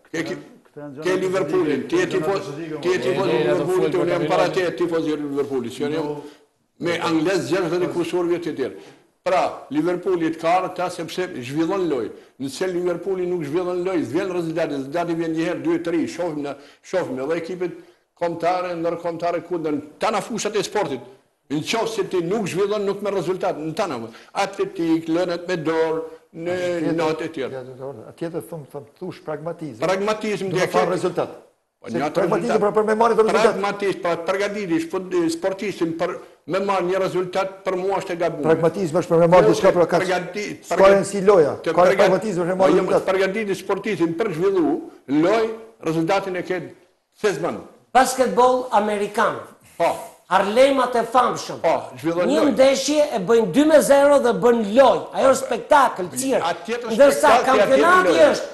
Ke Liverpoolin, ti je tifoz i Liverpoolit, unë jam para te tifoz i Liverpoolit, që jam me anglez 60 kusur vjet të tjerë. Pra, Liverpoolit ka ardhur ta sepse zhvillon lojë. Nëse Liverpooli nuk zhvillon lojë, vjen rezultati vjen një herë, 2, 3, shohim edhe ekipet kombëtare, ndërkombëtare kundër tana fushat e sportit. Në qoftë se ti nuk zhvillon, nuk me rezultat, në tana atletik, lënet me dorë, në natë e tjerë. Atjetër thush pragmatizm. Pragmatizm do të thonë rezultat. Pragmatizm për me marrë rezultat. Pragmatizm, pra përgatitje sportistin për me marrë një rezultat për mua është e gabuar. Pragmatizm është për me marrë diçka për ka. Skojën si loja. Ka pragmatizm është me marrë rezultat. Përgatitje sportistin për zhvillu lojë, rezultatin e ke sezon. Basketball amerikan. Po. Harlemat e famshëm. Po, zhvillon një lojë. ndeshje e bëjnë 2-0 dhe bën lojë. Ajo është spektakël, cirk. Ndërsa kampionati është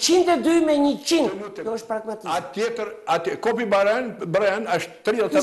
102 me 100. Kjo është pragmatizëm. Atjetër, Kopi Bryant është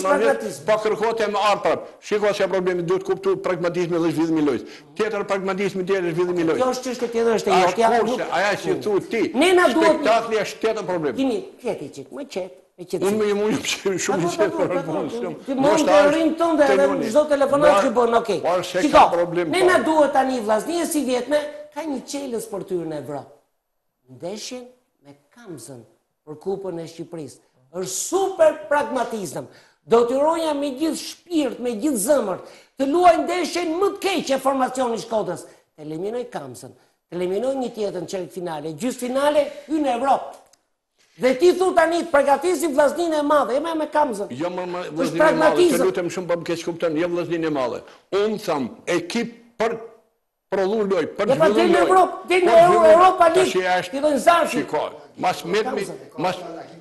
39, po kërkohet e më ardh prap. Shiko se problemi duhet kuptuar pragmatizmi dhe zhvillimi i lojës. Tjetër pragmatizmi tjetër zhvillimi i lojës. Kjo është çështje tjetër është e jotja. Aja që thu ti. Ne na duhet spektakli është tjetër problem. Gimi, qeti çik, më qet. Unë më jam shumë i qetë. Ti mund të rrim tënde edhe çdo telefonat që bën, okay. Shiko, ne na duhet tani vllaznia si vjetme, ka një çelës për tyrë në Evropë. Ndeshjen me Kamzën për Kupën e Shqipërisë. Është super pragmatizëm. Do të roja me gjithë shpirt, me gjithë zemër, të luaj ndeshjen më të keqe formacioni Shkodrës. Të eliminoj Kamzën, të eliminoj një tjetër në çertfinale, gjysmëfinale hyn në Evropë. Dhe ti thu tani të përgatisim vllazninë e madhe, me Kamzën. Jo më vllazninë e madhe, të lutem shumë po më keq kupton, jo vllazninë e madhe. Unë tham ekip për prodhu lojë, për zhvillim lojë. Në Evropë, ti në Europa League, ti do në zarfi. Shiko, mas metmi, mas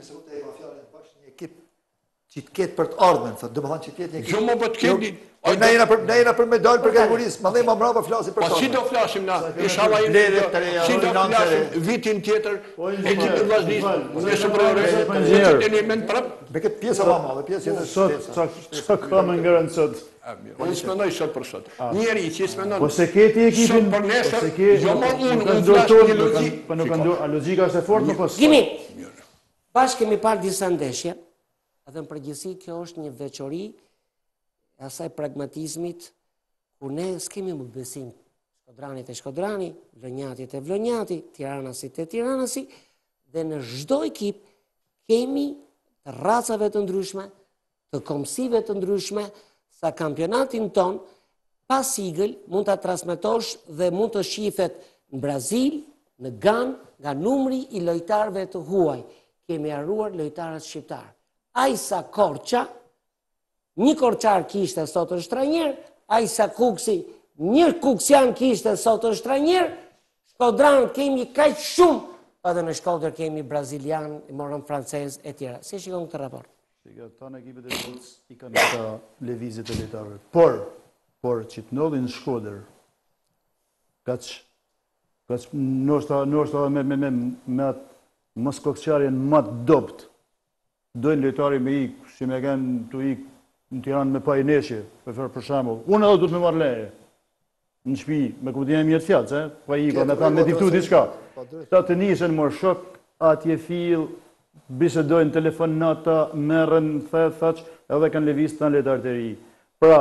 një ekip që të ketë për të ardhmen, thotë, domethënë që të ketë një ekip. Jo më po të ketë. Ne jena për medalë për kategorisë, më dhe më mbrapa flasim për to. Po si do flasim na? Inshallah si do flasim vitin tjetër ekipi vllaznisë në superiore. Element prap. Me këtë pjesë më madhe, pjesë tjetër. Sot ka më ngërën sot. Unë s'mendoj sot për sot. Njeri që s'mendon. Po se ke ti ekipin, për nesër, jo më unë flas një logjik. Po nuk ka logjika është e fortë apo? Gimi. Bashkë kemi parë disa ndeshje, edhe në përgjithësi kjo është një veçori e asaj pragmatizmit ku ne s'kemi më besim. Shkodranit e Shkodrani, Vlonjatit e Vlonjati, Tiranasit e Tiranasi, dhe në çdo ekip kemi të racave të ndryshme, të komësive të ndryshme, sa kampionatin ton, pas sigël, mund të transmetosh dhe mund të shifet në Brazil, në Ganë, nga numri i lojtarëve të huaj. Kemi harruar lojtarët shqiptarë. Ajsa Korça, një korçar kishte sot është trajner, Ajsa Kuksi, një kuksian kishte sot është trajner, Shkodran kemi kaq shumë, edhe në Shkodër kemi brazilian, morën francez e tjera. Si shikon këtë raport? Tanë ekipet e futës i kanë këta lëvizjet e lojtarëve. Por që të ndodhin në Shkodër, nështë me atë mos kokëqarjen më të dopt, dojnë lojtari me ikë, që me kanë të ikë në Tiranë me pa i neshje, për shembull. Unë edhe du të me marrë leje, në shtëpi, me kuptimin e mjetë fjatë, pa i ikë, me thamë me diktu diçka. Ta të nishën më shok, atje fill, bisedojnë telefonata, merren, thaq, edhe kanë lëviz të në lojtarë të ri. Pra,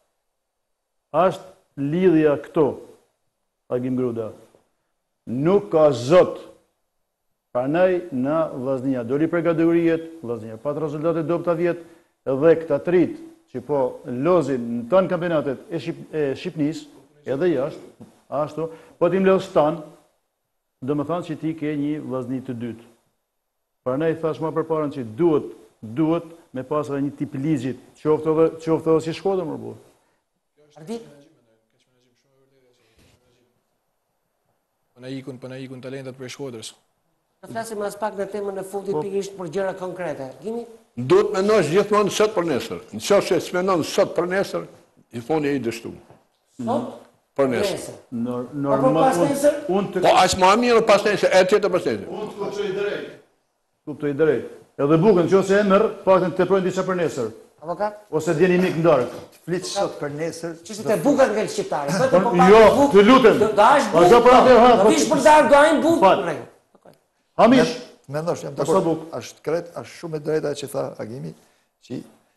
është lidhja këto, Agim Gruda. Nuk ka zot. Prandaj na vllaznia doli për kategorijet, vllaznia pat rezultate dobta vjet dhe këta trit që po lozin në ton kampionatet e Shqipërisë, edhe jashtë, ashtu, po ti mlos tan, domethënë që ti ke një vllazni të dytë. Prandaj thash më përpara që duhet me pas edhe një tip ligjit, qoftë edhe si Shkodër më burr. Po na ikun talentat për Shkodrës. Të flasim as pak në temën e fundit pikërisht për gjëra konkrete. Gimi? Duhet mendosh gjithmonë sot për nesër. Nëse s'mendon sot për nesër, i thoni ai dështu. Sot? Për nesër. Pas nesër? Po as më mirë pas nesër, e tjetër pas nesër. Unë të kuptoj drejt. Edhe bukën nëse e merr, paktën të teprojnë diçka për nesër. Avokat? Ose djeni mik ndarë. Flit sot për nesër. Çështë të buka ngel shqiptare. Jo, të lutem. Do hash bukë. Do vish për darë do hajnë bukë. Hamish, Mendosh, jam dakord. Është krejt, është shumë e drejta që tha Agimi, që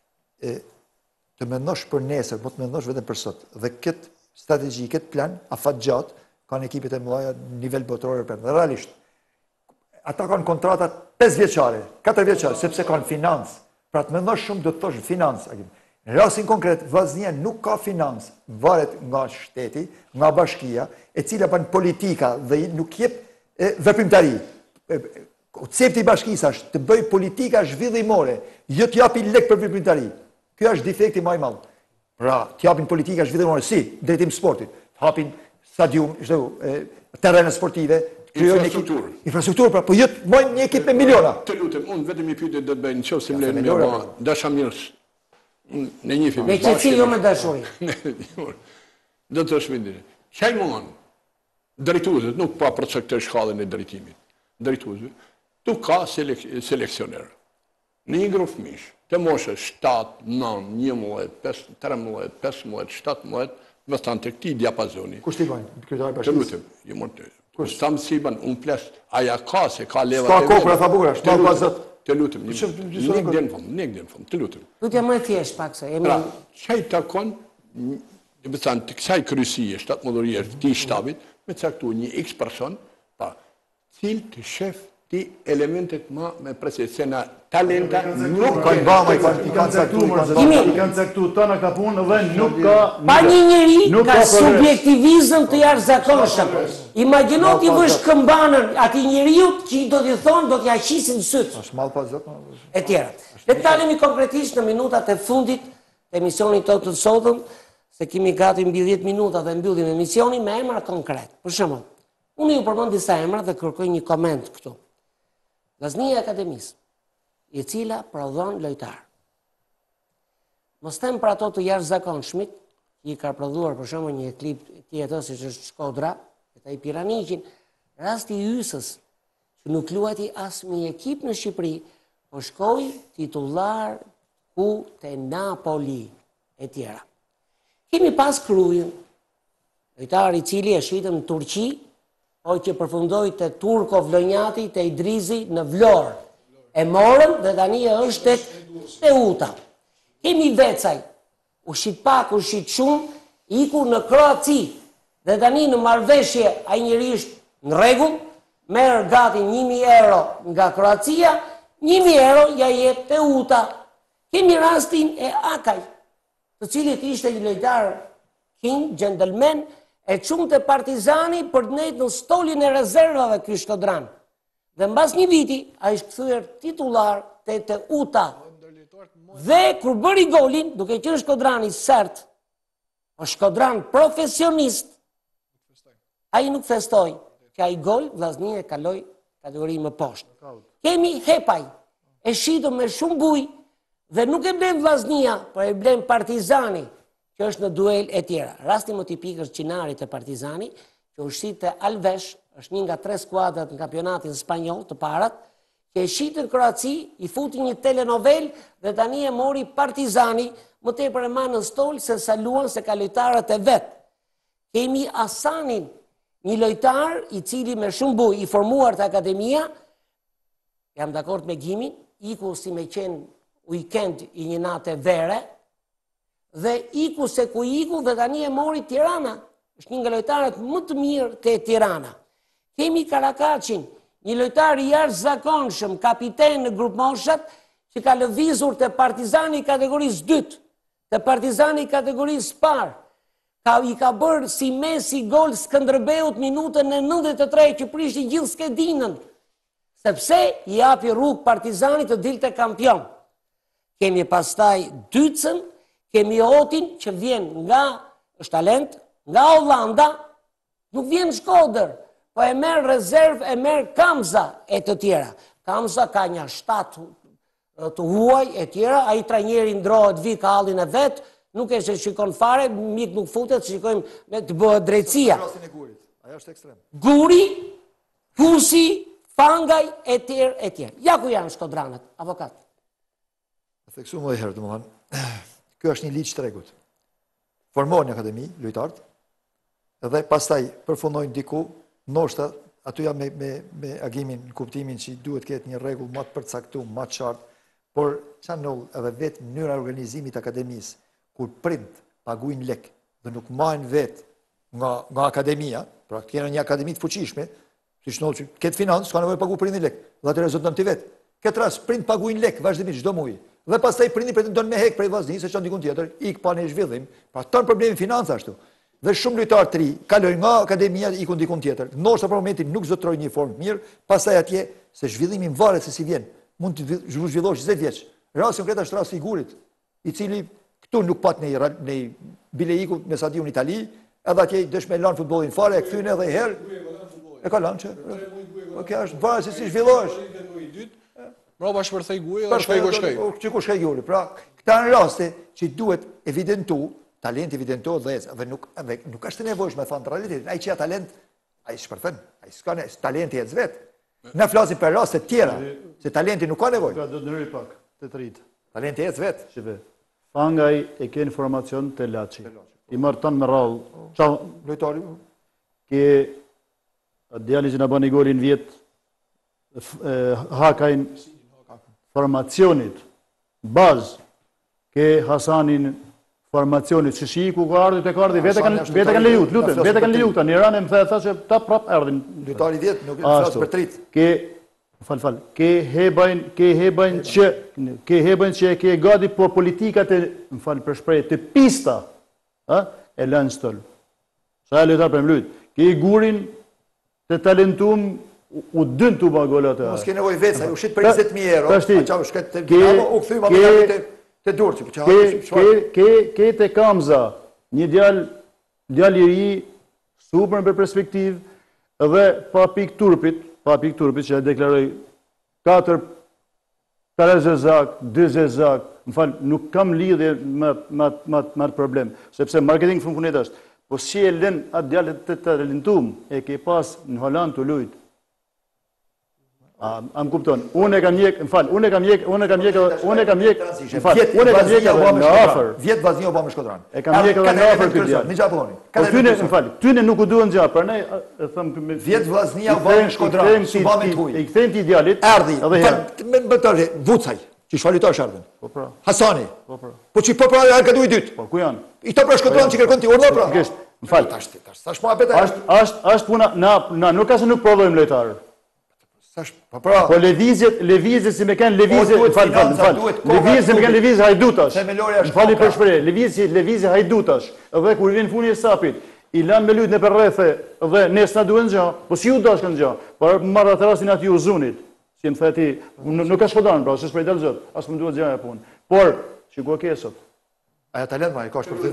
të mendosh për nesër, po të mendosh vetëm për sot. Dhe këtë strategji, këtë plan, afat gjatë, kanë ekipet e mëdha në nivel botror për. Dhe realisht, ata kanë kontrata 5 vjeçare, 4 vjeçare, sepse kanë financë. Pra të mendosh shumë do të thosh financë, Agimi. Në rastin konkret, Vllaznia nuk ka financë, varet nga shteti, nga bashkia, e cila bën politika dhe nuk jep veprimtari. Koncepti i bashkisë është të bëj politika zhvillimore, jo të japi lek për veprimtari. Ky është defekti më i madh. Pra, të japin politika zhvillimore si drejtim sportit, të hapin stadium, terrene sportive, infrastrukturë, pra, po jo të bëjnë një ekip me miliona. Të lutem, unë vetëm një pyetje do të bëj, nëse më lën me dashamirës. Në një film. Me qetësi jo me dashuri. Do të shmendin. Çajmon. Drejtuesët nuk pa për këtë shkallën e drejtimit. Drejtuesve. Tu ka seleksioner. Në një grup fëmijësh, të moshës 7, 9, 11, 13, 15, 17, më thanë të këtij diapazoni. Kush t'i bën? Kryetari i Të bashkisë. lutem, ju mund të. Kush tam si ban un plas, aja ka se ka leva. Ka kopra tha bukur, shtë bazat. Të lutem, nik den fam, të lutem. Tutja më e thjesht pak se Pra, çaj takon, do të thënë të kësaj kryesie, shtatmodhorie të këtij shtabit, me caktuar një X person, pa, cilë të shef ti elementet ma me presje na talenta nuk Kanë bama, i kanë caktuar. I kanë caktuar tona ka punë dhe nuk ka... Pa një njeri ka subjektivizëm të jashtëzakonshëm. Imagjino ti vësh këmbanën atij njeriu që do t'i thonë, do t'ja qisin syt. Është mall pas zot. E tjera. Le të kalemi konkretisht në minutat e fundit të emisionit tonë të sotëm, se kemi gati mbi 10 minuta dhe mbyllim emisionin me emra konkret. Për shembull, unë ju përmend disa emra dhe kërkoj një koment këtu. Vllaznia e Akademisë, e cila prodhon lojtar. Mos them për ato të jashtëzakonshmit, që i ka prodhuar për shembull një klip tjetër siç është SHKODώρα, ai Piraniqin, rasti i Ysës, që nuk luajti as një ekip në Shqipëri, po shkoi titullar ku te Napoli e tjera. Kemi pas Krujën, lojtar i cili e shitëm në Turqi, po që përfundoi te Turko Vlonjati, te Idrizi në Vlorë. E morën dhe tani është te Uta. Kemi Vecaj, u shit pak, u shit shumë, iku në Kroaci, dhe tani në marrëveshje ai njeri është në rregull, merr gati 1.000 euro nga Kroacia, 1.000 euro ja jep te Uta. Kemi rastin e Akaj, të cilit ishte një lojtar king, gentleman, e qumë të Partizani për të nejtë në stolin e rezervave ky Shkodran. Dhe mbas një viti, a ishtë këthyër titular të Uta. Dhe kur bëri golin, duke qenë Shkodrani sert, o Shkodran profesionist, a i nuk festoj, që a i gol, Vllaznia e kaloi kategori më poshtë. Kemi Hepaj, e shitëm me shumë buj, dhe nuk e blen Vllaznia, por e blen Partizani, që është në duel e tjera. Rasti më tipik është Qinarit e Partizani, që u shit të Alvesh, është një nga 3 skuadrat në kampionatin spanjoll të parat, që e shitën Kroaci, i futi një telenovel dhe tani e mori Partizani, më tepër e ma në stol se sa luan se ka lojtarët e vetë. Kemi Asanin, një lojtar i cili me shumë buj i formuar të akademia, jam dakord me Gimin, iku si me qenë weekend i një natë e vere, dhe iku se ku iku dhe tani e mori Tirana. është një nga lojtarët më të mirë të Tirana. Kemi Karakacin, një lojtar i jashtëzakonshëm, kapiten në grup moshat, që ka lëvizur të Partizani kategorisë 2, të Partizani kategorisë parë. I ka bërë si Messi gol Skënderbeut minutën e 93 që prishti gjithë skedinën, sepse i api rrugë Partizani të dilte kampion. Kemi pastaj Dycën, kemi Otin që vjen nga, është talent, nga Hollanda, nuk vjen SHKODër, po e merë rezervë, e merë Kamza e të tjera. Kamza ka një 7 të huaj e tjera, a i trajnjeri ndrohet vi ka hallin e vetë, nuk e që shikon fare, mik nuk futet, shikojmë me të bëhet drejtësia. Aja është ekstrem. Guri, Husi, Fangaj, e tjerë. Ja ku janë shkodranët, avokat. E theksu më dhe herë, domethënë, kjo është një ligj tregut. Formohen në akademi, lojtarët, edhe pastaj përfundojnë diku, ndoshta aty jam me agimin, në kuptimin që duhet ketë një rregull më të përcaktuar, më të qartë, por çanoll edhe vetë mënyra e organizimit të akademisë, kur prind paguajnë lek dhe nuk marrin vetë nga akademia, pra kena një akademi të fuqishme, siç që ketë financë, s'ka nevojë pagu prindin lek, dhe atë rezulton ti vetë. Këtë rast prind paguajnë lek vazhdimisht çdo muaj. Dhe pastaj prindi pretendon me hek prej vllaznisë se çon dikun tjetër, ik pa në zhvillim. Pra ton problemi financa ashtu. Dhe shumë lojtarë të ri kalojnë nga akademia ikun dikun tjetër. Ndoshta për momentin nuk zotrojnë një formë mirë, pastaj atje se zhvillimi varet se si vjen. Mund të zhvillosh 20 vjeç. Rasti konkret është rasti i Gurit, i cili këtu nuk pat në bile iku me stadion në Itali, edhe atje dësh me lan futbollin fare, e kthyn edhe herë. E ka lanë që? Po kjo është varet se si zhvillohesh. Mbrapa shpërthej guji dhe shkoj ku shkoj. Që ku shkoj Guri. Pra, këta në raste që duhet evidentu, talent evidentohet dhe nuk është nevojshme me thonë realitetin. Ai që ka talent, ai shpërthen, ai s'ka talenti ec vet. Ne flasim për raste të tjera, se talenti nuk ka nevojë. Do të ndryri pak, të rritë. Talenti ec vet. Shive, Fangaj e ke informacion të Laçi. I marë tanë me rallë. Qa? Lojtari. Ke djali që në bani golin vjetë, Hakajnë formacionit, bazë, ke Hasanin formacionit, që shiku ka ardhë, të ka ardhë, vete kanë lejut, lutën, vete kanë lejut, në Iran e më tha që ta prap ardhin. Lojtari vjetë, nuk e flasë për trit. Ke hebajnë që ke gati po politikat e, më falë për shprej, të pista, e lënë stëllë. Sa e lojtar për më lujtë. Ke i Gurin të talentum, u dënë të bagolat e... Mos ke nevoj vetë, sa u shqit për 20.000 euro, a qa u shket të Dinamo, u këthy ma të të durë. Ke të Kamza, një djallë i ri, super për perspektiv, dhe pa pik turpit që e deklaroj 4 zezak, 2 zezak, më falë, nuk kam lidhje me problem, sepse marketing funkunet është, po si e lën atë djallë të talentum, e ke pas në Holland të lujtë. Am kupton, unë e kam jek në afer. Vjetë Vaznjo ba me Shkodran. E kam jek edhe në afer këtë djallë. Një gja pëlloni. Në falë, tyne nuk u duhen gja, për ne, e thëmë... Vjetë Vaznjo ba me Shkodran, su ba me të huj. I këthejmë ti djallit, erdi, me bëtërë, Vucaj, që shfalitar shardën. Hasani. Po që po pra e ka duj dytë. Po, ku janë? I to pra Shkodran që kërkon ti urdo pra. Në falë, ashtë puna, na nuk ka se nuk prodhojmë lojtarë. Po levizjet si me kanë levizje, levizje me kanë levizje hajdutash, në fali për shprej, levizje hajdutash, dhe kur vjen funi e sapit, i lanë me lujt në përrethe, dhe nes na duen gja, po si ju dash kanë gja, por marrë atë rastin ati u zunit, si më theti, nuk ka shkodan, pra, se shprej delë zot, asë më duhet gja e punë, por, që ku kesot. Aja talent ma, i ka shpërthy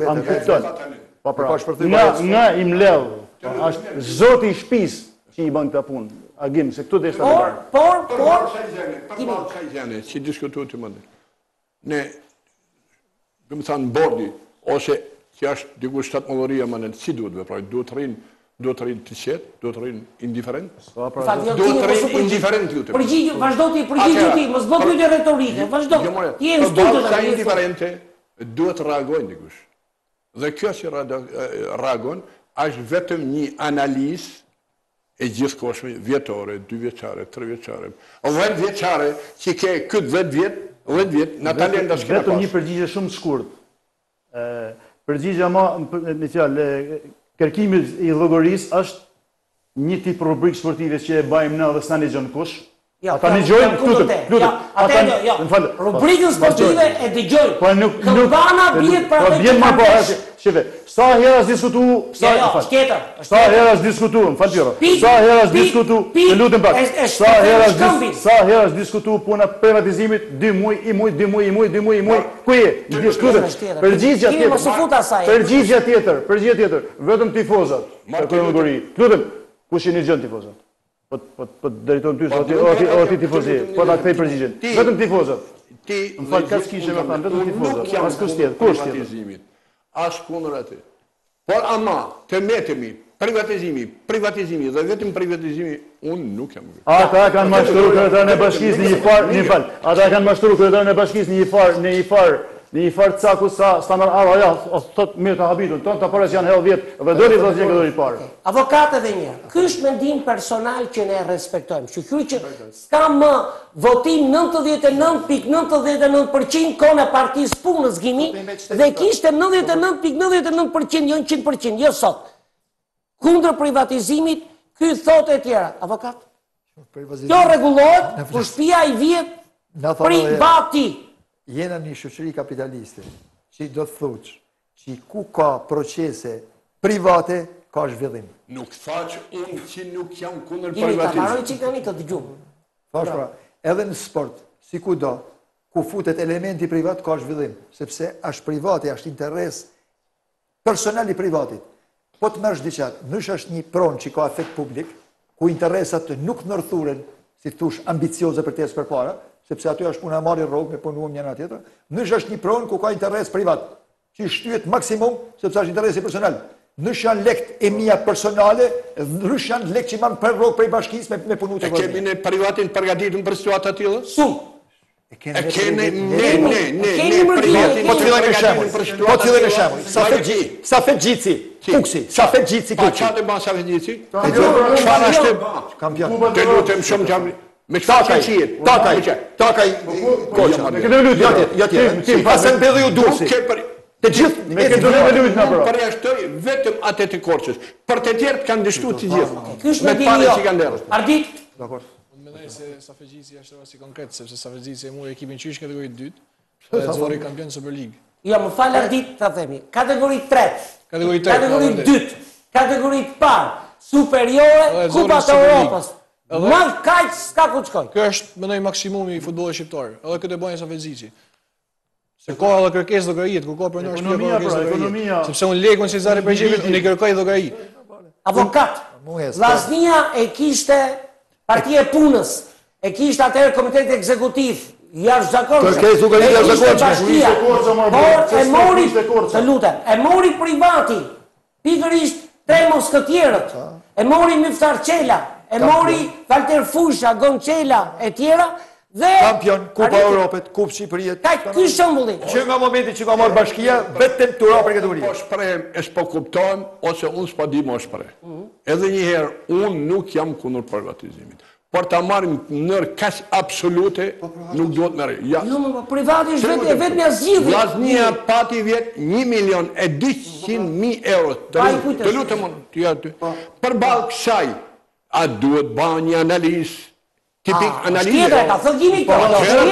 vetë. Nga im ledhë, është zoti i shpis që i ban këta punë. Agim, se këtu dhe ishtë të bërë. Por... Shajzjane, që diskutu të mëndë. Ne, këmë thanë bordi, ose që është diku shtatëmëlloria më nënë, si duhet vepraj? Duhet të rinë të qetë, duhet të rinë indiferent? Duhet të rinë indiferent ju të përgjë. Vazhdo ti, përgjigju ti, më zbot një retorike, vazhdo. Ti e në studio të indiferente, duhet të reagojnë dikush. Dhe kjo që reagojnë, është vetëm një analizë e gjithë koshme, vjetore, 2 vjeqare, 3 vjeqare, 10 vjeqare që ke këtë 10 vjet, në talent është kena pas. Vetëm një përgjigje shumë shkurt. Përgjigja ma, me fjallë, kërkimi i llogaris është një tip rubrikë sportive që e bajmë në dhe s'na një gjënë kush. Ata një gjojnë, plutëm. Rubrikën sportive e dëgjojnë. Këmbana bjetë pra vetë të kërkesh. Shive, sa herë është diskutu... Sa herë është diskutu, më falë pjero. Sa herë është diskutu, në lutëm pak. Sa herë është diskutu puna privatizimit, 2 muj, i muj. Ku je? Përgjigja tjetër, vetëm tifozat. Lutëm, Kush jeni gjën tifozët? Po drejtojmë ty, o ti tifozi, po ta kthej përgjigjen. Vetëm tifozët. Më falë, ka s'kishe me thanë, vetëm tifozët. As kush tjetër, kush tjetër? As kundër aty. Por ama, të metemi, privatizimi, dhe vetëm privatizimi, unë nuk jam. Ata kanë mashtru kryetarën e bashkisë në një farë, ata kanë mashtru kryetarën e bashkisë në një farë caku sa standard ja, o thot mirë të habitun, tonë të pares janë hellë vjetë, dhe dori dhe zhjekë dori parë. Avokate dhe një, ky është mendim personal që ne respektojmë. Shqyry që s'ka më votim 99.99% kone partisë punës gimi, dhe kishte 99.99%, jo 100%, jo sot. Kundër privatizimit, ky thot e tjera. Avokat? Kjo regulohet, kur shtëpia i vjet privati. Jena një shoqëri kapitaliste, që do të thuç, që ku ka procese private, ka zhvillim. Nuk thaq unë që nuk jam kundër Jemi ta marroj privatizmit. që tani të dëgjumë. Thash pra, edhe në sport, si ku do, ku futet elementi privat, ka zhvillim, sepse është privati, është interes personal i privatit. Po të mërsh diqat, nësh është një pronë që ka efekt publik, ku interesat nuk nërthuren, si thush, ambicioze për tesë për para, sepse aty është puna marrë rrogë me punuam njëna tjetër, nësh është një pronë ku ka interes privat, që shtyhet maksimum, sepse është interesi personal. Nësh janë lekt e mija personale, nësh janë lekt që manë për rrogë prej bashkisë me punu të E kemi në privatin përgatitën për situatë atillë? Shumë. E kene, Po të fillojmë me shembull. Safet Gjitsi, Fuksi, Safet Gjitsi Pa Kuqi. qatë ba Safet Gjitsi? Çfarë është kampion? Të lutem shumë që me çfarë që qiet? Takaj, koqa. Jo tjetër. Pasën mbelli u Durrësi. Të gjithë Me këtë do të lujt na bro. Përjashtoj vetëm atë të Korçës. Për të tjerët kanë dështuar të gjithë. Ky është Me mendimi parë jo. që kanë derë. Ardit, Unë mendoj se Safegjici është rasti konkret, sepse Safegjici e mori ekipin qysh kategori 2, dhe të zori kampion Superligë. jo më falë Ardit, ta themi. Kategori 3, Kategori 3, kategori 2, kategori parë, superiore, Edhe Kupa zori të Superligë. Europës. Më kaq s'ka ku të shkoj. Kjo është mendoj maksimumi i futbollit shqiptar. Edhe këtë e bën Safegjici. Se ka edhe kërkesë llogaritë, kur ka pronor shtëpi Ekonomia, kërkesë pra, llogaritë. ekonomia. Sepse unë lekun si zari për gjimit, unë i kërkoj llogari. Avokat, Vllaznia e kishte partia e punës, e kishte atëherë komitet ekzekutiv, jashtëzakonshëm. Kërkesë llogari jashtëzakonshme. Bashkia, por e mori, të lutem, e mori privati, pikërisht tre moskëtjerët, e mori Miftar Qela, e mori Valter Fusha, Gonçela e tjera, dhe Kampion, Kupa Europët, Kupë Shqipërijet. ky shembulli. Që nga momenti që ka marrë bashkia, vetëm tura për kategoria. Po shprehem, e s'po kuptojmë, ose unë s'po di më shpreh. Edhe një herë, unë nuk jam kundër privatizimit. Por ta marrim në mënyrë kaq absolute, nuk duhet merr. Ja. Jo, më privati është vetëm ja zgjidhje. Vllaznia pati vjet 1.200.000 euro. Të lutem unë, ty aty. Përballë kësaj, a duhet bën një analizë? Tipik analizë. Tjetër, ka thënë gimi këto.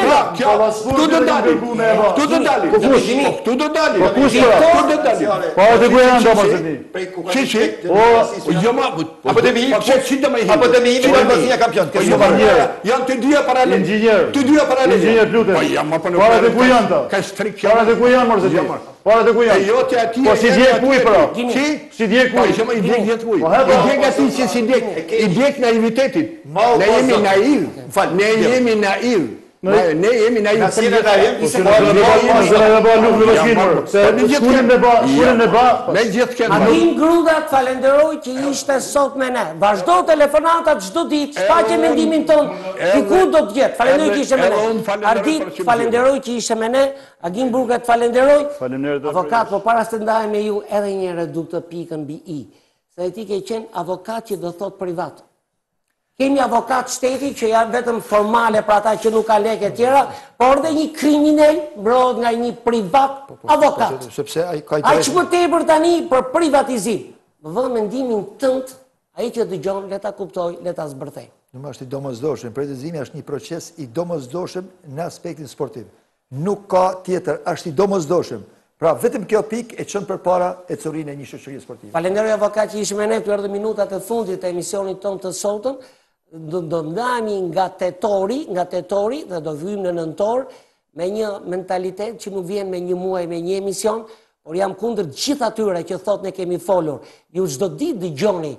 Këtu do dalim. Këtu do dalim. Këtu do dalim. Këtu do dalim. Po atë ku janë domosdoshmë. Çi? Jo ma. Apo të mi, Si do më hi? apo të mi imi në Vllaznia kampion. Po jo paralel. Janë të dyja paralel. Inxhinier. Të dyja paralel. Inxhinier, lutem. Po jam apo në. Para të ku janë ta? Ka strik. Para të ku janë morse ti? Para të ku E janë? jo të ati. Po si djeg kuj pra? Si? Si djeg Po kuj? ishëm i djeg jetë kuj. Po, I hapa. djeg ati që si djeg. I djeg naivitetit. Ne jemi naiv. Ne jemi naiv. Ne jemi naiv. Si në naiv, Po se na bëra nuk në bashkinë. Se shkunim me ba, Me gjithë këtë. Adin Gruda të falenderoj që ishte sot me ne. Vazhdo telefonatat çdo ditë, shfaqe mendimin ton. Diku do të jetë. Falenderoj që ishe me ne. Ardit, falenderoj që ishe me ne. Agin Burga të falenderoj. Faleminderit. Avokat, po para se të ndahem me ju edhe një herë duk të pikën mbi i. Se ti ke qenë avokat që do thot privat. Kemi avokat shteti që janë vetëm formale për ata që nuk ka lekë e tjera, por dhe një kriminal mbrohet nga një privat avokat. Sepse ai ka Ai që më tepër tani për privatizim. Më vë mendimin tënd, ai që dëgjon, le ta kuptoj, le ta zbërthej. Nuk është i domosdoshëm. Privatizimi është një proces i domosdoshëm në aspektin sportiv. Nuk ka tjetër, është i domosdoshëm. Pra vetëm kjo pikë e çon përpara ecurinë e një shoqërie sportive. Falenderoj avokat që ishim me ne këtu erdhë minutat e fundit të emisionit tonë të sotëm. Do ndahemi nga tetori dhe do vyjmë në nëntor me një mentalitet që nuk vjen me një muaj, me një emision, por jam kundër gjithë atyre që thot ne kemi folur. Ju çdo ditë dëgjoni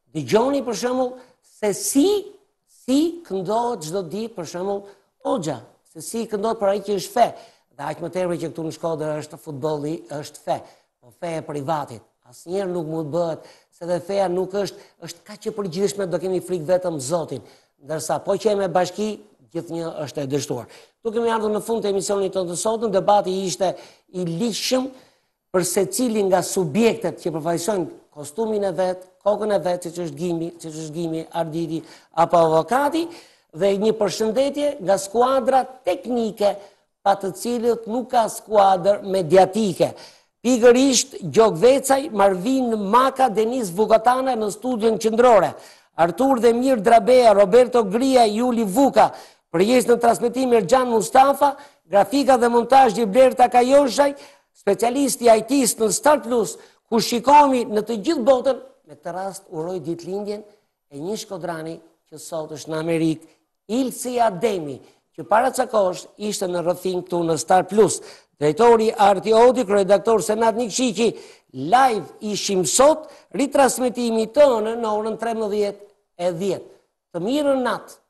Dëgjoni për shembull se si këndohet çdo ditë për shembull Hoxha, se si këndohet për ai që është fe. Dhe aq më tepër që këtu në Shkodër është futbolli, është fe, po fe e privatit. Asnjëherë nuk mund bëhet, se dhe feja nuk është kaq e përgjithshme, do kemi frikë vetëm Zotin. Ndërsa po që me bashki, gjithnjë është e dështuar. Tu kemi ardhur në fund të emisionit tonë të sotëm, debati ishte i ligjshëm për secilin nga subjektet që përfaqësojnë kostumin e vet, kokën e vet, siç është gimi, arditi apo avokati, dhe një përshëndetje nga skuadra teknike, pa të cilët nuk ka skuadër mediatike. Pikërisht Gjok Vecaj, Marvin Maka, Denis Vukatana në studion qendrore, Artur dhe Mir Drabeja, Roberto Gria, Juli Vuka, përgjegjës në transmetim Erxhan Mustafa, grafika dhe montazh Blerta Kajoshaj, specialisti IT-s në Star Plus, ku shikomi në të gjithë botën, me të rast uroj ditëlindjen e një shkodrani që sot është në Amerikë, Ilci Ademi, që para ca kohësh ishte në rrëfim këtu në Star Plus. Drejtori Arti Odi, redaktor Senat Nikshiki, live ishim sot, ritransmetimi tonë në orën 13:10. Të mirën natë.